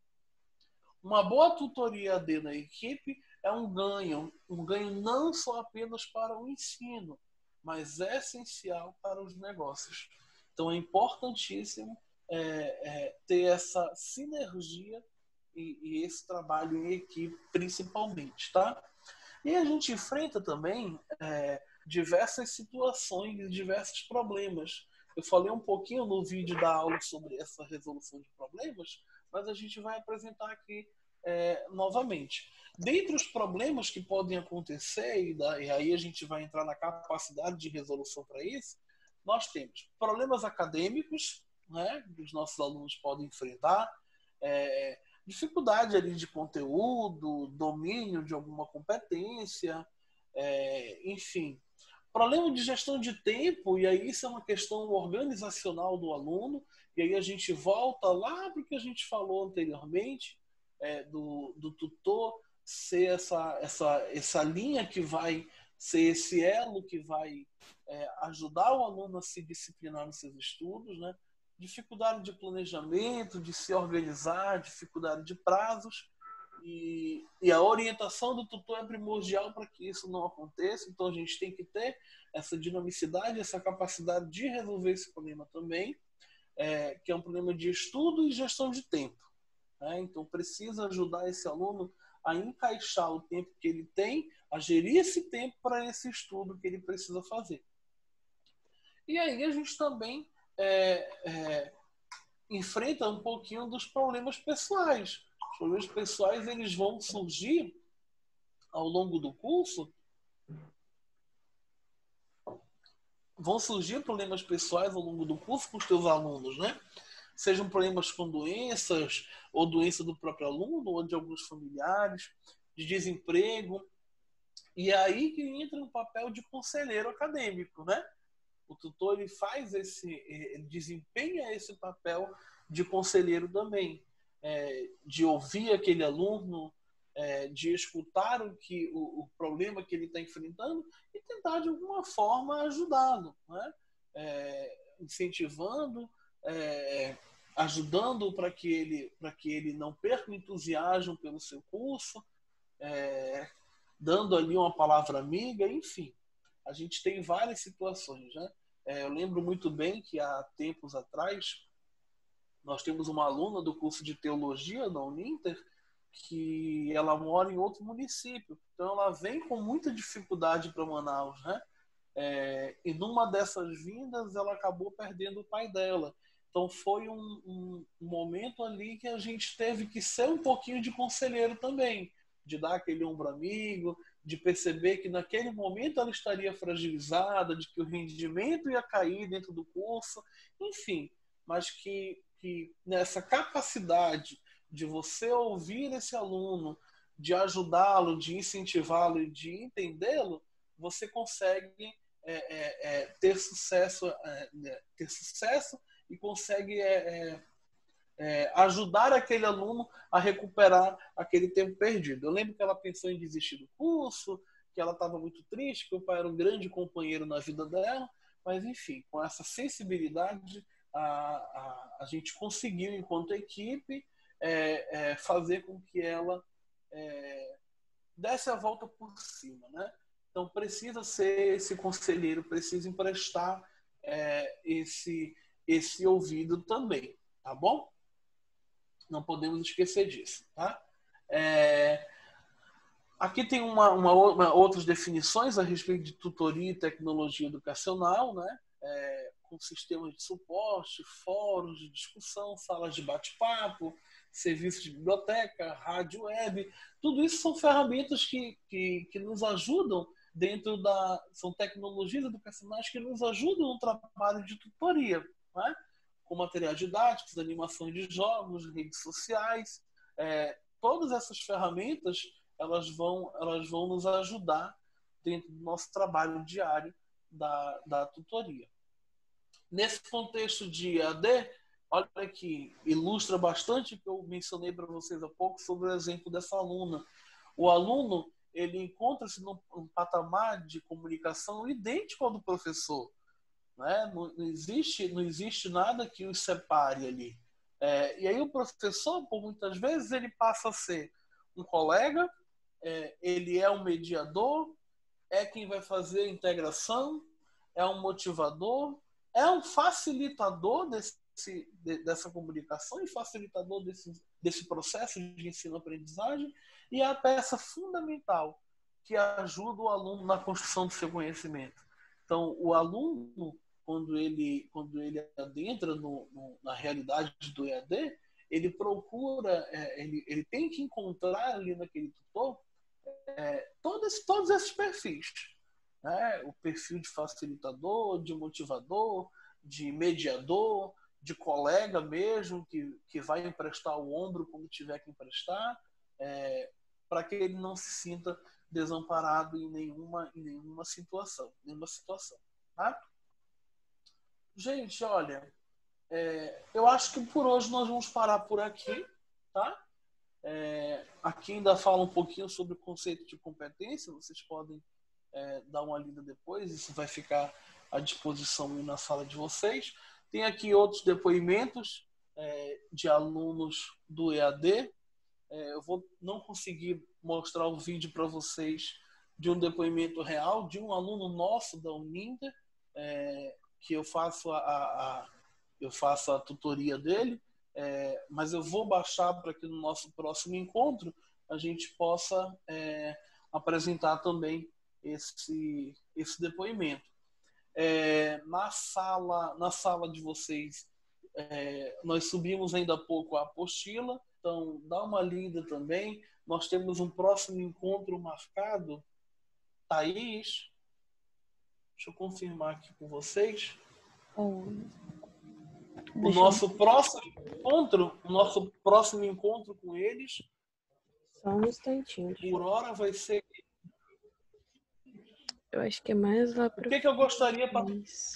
Uma boa tutoria E A D na equipe é um ganho, um ganho não só apenas para o ensino, mas é essencial para os negócios. Então é importantíssimo é, é, ter essa sinergia e, e esse trabalho em equipe principalmente, tá? E a gente enfrenta também é, diversas situações, diversos problemas. Eu falei um pouquinho no vídeo da aula sobre essa resolução de problemas, mas a gente vai apresentar aqui é, novamente. Dentre os problemas que podem acontecer, e, da, e aí a gente vai entrar na capacidade de resolução para isso, nós temos problemas acadêmicos, né, que os nossos alunos podem enfrentar, é, dificuldade ali de conteúdo, domínio de alguma competência, é, enfim. Problema de gestão de tempo, e aí isso é uma questão organizacional do aluno, e aí a gente volta lá para o que a gente falou anteriormente, é, do, do tutor ser essa, essa, essa linha que vai ser esse elo que vai é, ajudar o aluno a se disciplinar nos seus estudos, né? Dificuldade de planejamento, de se organizar, dificuldade de prazos, e, e a orientação do tutor é primordial para que isso não aconteça. Então a gente tem que ter essa dinamicidade, essa capacidade de resolver esse problema também, é, que é um problema de estudo e gestão de tempo, né? Então precisa ajudar esse aluno a encaixar o tempo que ele tem, a gerir esse tempo para esse estudo que ele precisa fazer. E aí a gente também é, é, enfrenta um pouquinho dos problemas pessoais. Os problemas pessoais eles vão surgir ao longo do curso, vão surgir problemas pessoais ao longo do curso com os teus alunos, né? Sejam problemas com doenças, ou doença do próprio aluno, ou de alguns familiares, de desemprego, E é aí que entra o papel de conselheiro acadêmico, né? O tutor ele faz esse, ele desempenha esse papel de conselheiro também, é, de ouvir aquele aluno, é, de escutar o, que, o, o problema que ele está enfrentando e tentar de alguma forma ajudá-lo, né? É, incentivando, é, ajudando para que ele para que ele não perca o entusiasmo pelo seu curso, é, dando ali uma palavra amiga, enfim. A gente tem várias situações, né? É, eu lembro muito bem que há tempos atrás nós temos uma aluna do curso de teologia da Uninter que ela mora em outro município, então ela vem com muita dificuldade para Manaus, né? É, e numa dessas vindas ela acabou perdendo o pai dela. Então foi um, um, um momento ali que a gente teve que ser um pouquinho de conselheiro também, de dar aquele ombro amigo, de perceber que naquele momento ela estaria fragilizada, de que o rendimento ia cair dentro do curso, enfim, mas que, que nessa capacidade de você ouvir esse aluno, de ajudá-lo, de incentivá-lo e de entendê-lo, você consegue é, é, é, ter sucesso, é, ter sucesso e consegue é, é, é, ajudar aquele aluno a recuperar aquele tempo perdido. Eu lembro que ela pensou em desistir do curso, que ela estava muito triste, que o pai era um grande companheiro na vida dela, mas enfim, com essa sensibilidade a, a, a gente conseguiu, enquanto equipe, é, é, fazer com que ela é, desse a volta por cima, né? Então precisa ser esse conselheiro, precisa emprestar é, esse, esse ouvido também, tá bom? Não podemos esquecer disso, tá? É, aqui tem uma, uma, uma, outras definições a respeito de tutoria e tecnologia educacional, né? É, com sistemas de suporte, fóruns de discussão, salas de bate-papo, serviços de biblioteca, rádio web, tudo isso são ferramentas que, que, que nos ajudam dentro da... são tecnologias educacionais que nos ajudam no trabalho de tutoria, né? Com materiais didáticos, animação de jogos, redes sociais, é, todas essas ferramentas elas vão, elas vão nos ajudar dentro do nosso trabalho diário da, da tutoria. Nesse contexto de E A D, olha aqui, ilustra bastante o que eu mencionei para vocês há pouco sobre o exemplo dessa aluna. O aluno ele encontra-se num, num patamar de comunicação idêntico ao do professor. Né? Não, não, existe, não existe nada que os separe ali. É, e aí o professor, por muitas vezes, ele passa a ser um colega, é, ele é um mediador, é quem vai fazer a integração, é um motivador, é um facilitador desse, de, dessa comunicação e facilitador desse, desse processo de ensino-aprendizagem, e é a peça fundamental que ajuda o aluno na construção do seu conhecimento. Então, o aluno, quando ele, quando ele adentra no, no, na realidade do E A D, ele procura, é, ele, ele tem que encontrar ali naquele tutor é, todos, todos esses perfis. Né? O perfil de facilitador, de motivador, de mediador, de colega mesmo, que, que vai emprestar o ombro quando tiver que emprestar, é, para que ele não se sinta desamparado em nenhuma, em nenhuma situação. Nenhuma situação tá? Gente, olha, é, eu acho que por hoje nós vamos parar por aqui, tá? É, aqui ainda fala um pouquinho sobre o conceito de competência, vocês podem é, dar uma lida depois, isso vai ficar à disposição na sala de vocês. Tem aqui outros depoimentos é, de alunos do E A D. É, eu vou não conseguir mostrar o vídeo para vocês de um depoimento real de um aluno nosso da Uninter, é, que eu faço a, a, a, eu faço a tutoria dele, é, mas eu vou baixar para que no nosso próximo encontro a gente possa é, apresentar também esse, esse depoimento. É, na, sala, na sala de vocês, é, nós subimos ainda há pouco a apostila, então dá uma lida também. Nós temos um próximo encontro marcado. Thaís, deixa eu confirmar aqui com vocês. Um, o nosso eu... próximo encontro, o nosso próximo encontro com eles, só um instantinho. Por hora vai ser Eu acho que é mais lá para O que, que eu gostaria para...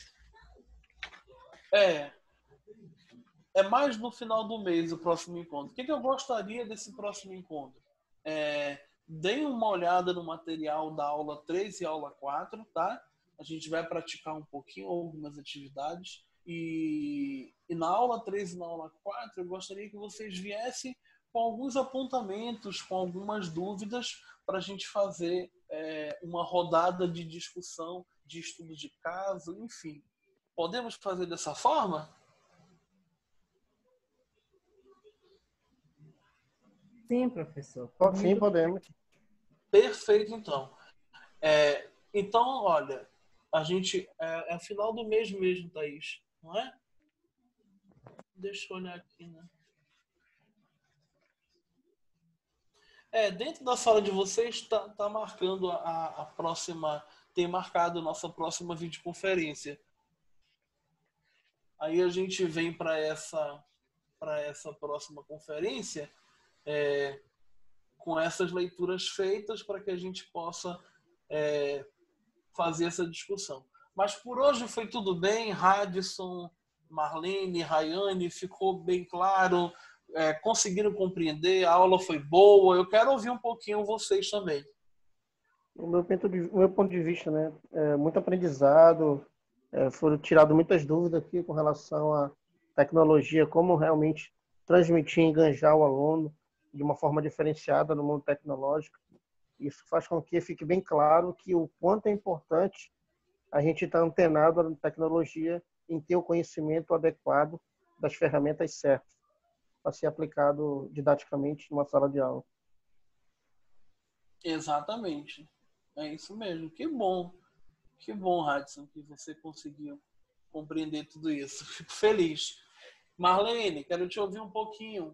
É, é mais no final do mês o próximo encontro. O que, que eu gostaria desse próximo encontro? É, deem uma olhada no material da aula três e aula quatro, tá? A gente vai praticar um pouquinho algumas atividades. E, e na aula três e na aula quatro, eu gostaria que vocês viessem com alguns apontamentos, com algumas dúvidas, para a gente fazer é, uma rodada de discussão, de estudo de caso, enfim. Podemos fazer dessa forma? Sim, professor. Sim, podemos. Perfeito, então. É, então, olha, a gente... É, é final do mês mesmo, Thaís, não é? Deixa eu olhar aqui, né? É, dentro da sala de vocês está tá marcando a, a próxima... Tem marcado a nossa próxima videoconferência. Aí a gente vem para essa, para essa próxima conferência é, com essas leituras feitas para que a gente possa é, fazer essa discussão. Mas por hoje foi tudo bem. Radisson, Marlene, Rayane, ficou bem claro, é, conseguiram compreender, a aula foi boa. Eu quero ouvir um pouquinho vocês também. O meu ponto de, o meu ponto de vista, né, é muito aprendizado, é, foram tiradas muitas dúvidas aqui com relação à tecnologia, como realmente transmitir e enganjar o aluno de uma forma diferenciada no mundo tecnológico. Isso faz com que fique bem claro que o quanto é importante a gente estar antenado na tecnologia em ter o conhecimento adequado das ferramentas certas para ser aplicado didaticamente numa sala de aula. Exatamente. É isso mesmo. Que bom. Que bom, Radisson, que você conseguiu compreender tudo isso. Fico feliz. Marlene, quero te ouvir um pouquinho.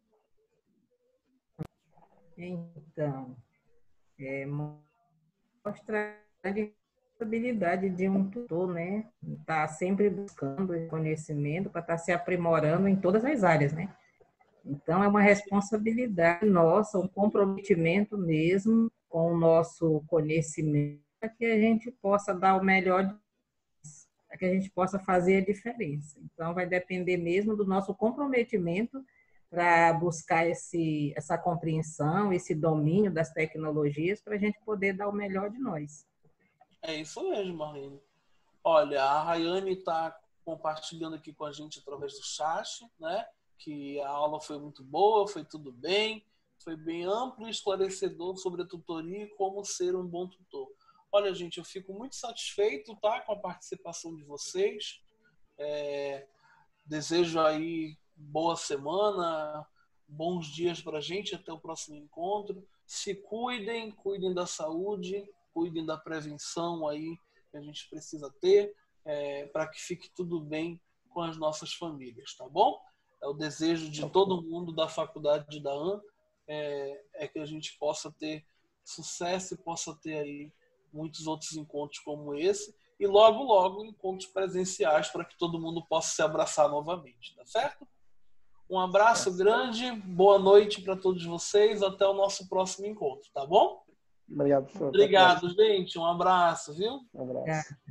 Então, é, mostra a responsabilidade de um tutor, né? Está sempre buscando conhecimento para estar se aprimorando em todas as áreas, né? Então, é uma responsabilidade nossa, um comprometimento mesmo com o nosso conhecimento, para que a gente possa dar o melhor, para que a gente possa fazer a diferença. Então, vai depender mesmo do nosso comprometimento para buscar esse, essa compreensão, esse domínio das tecnologias, para a gente poder dar o melhor de nós. É isso mesmo, Marlene. Olha, a Rayane está compartilhando aqui com a gente através do chat, né? Que a aula foi muito boa, foi tudo bem, foi bem amplo e esclarecedor sobre a tutoria e como ser um bom tutor. Olha, gente, eu fico muito satisfeito, tá, com a participação de vocês. É, desejo aí boa semana, bons dias para a gente, até o próximo encontro. Se cuidem, cuidem da saúde, cuidem da prevenção aí que a gente precisa ter é, para que fique tudo bem com as nossas famílias, tá bom? É o desejo de todo mundo da faculdade da A N é, é que a gente possa ter sucesso e possa ter aí muitos outros encontros como esse e logo, logo encontros presenciais para que todo mundo possa se abraçar novamente, tá certo? Um abraço é. grande, boa noite para todos vocês, até o nosso próximo encontro, tá bom? Obrigado, professor. Obrigado, gente, um abraço, viu? Um abraço.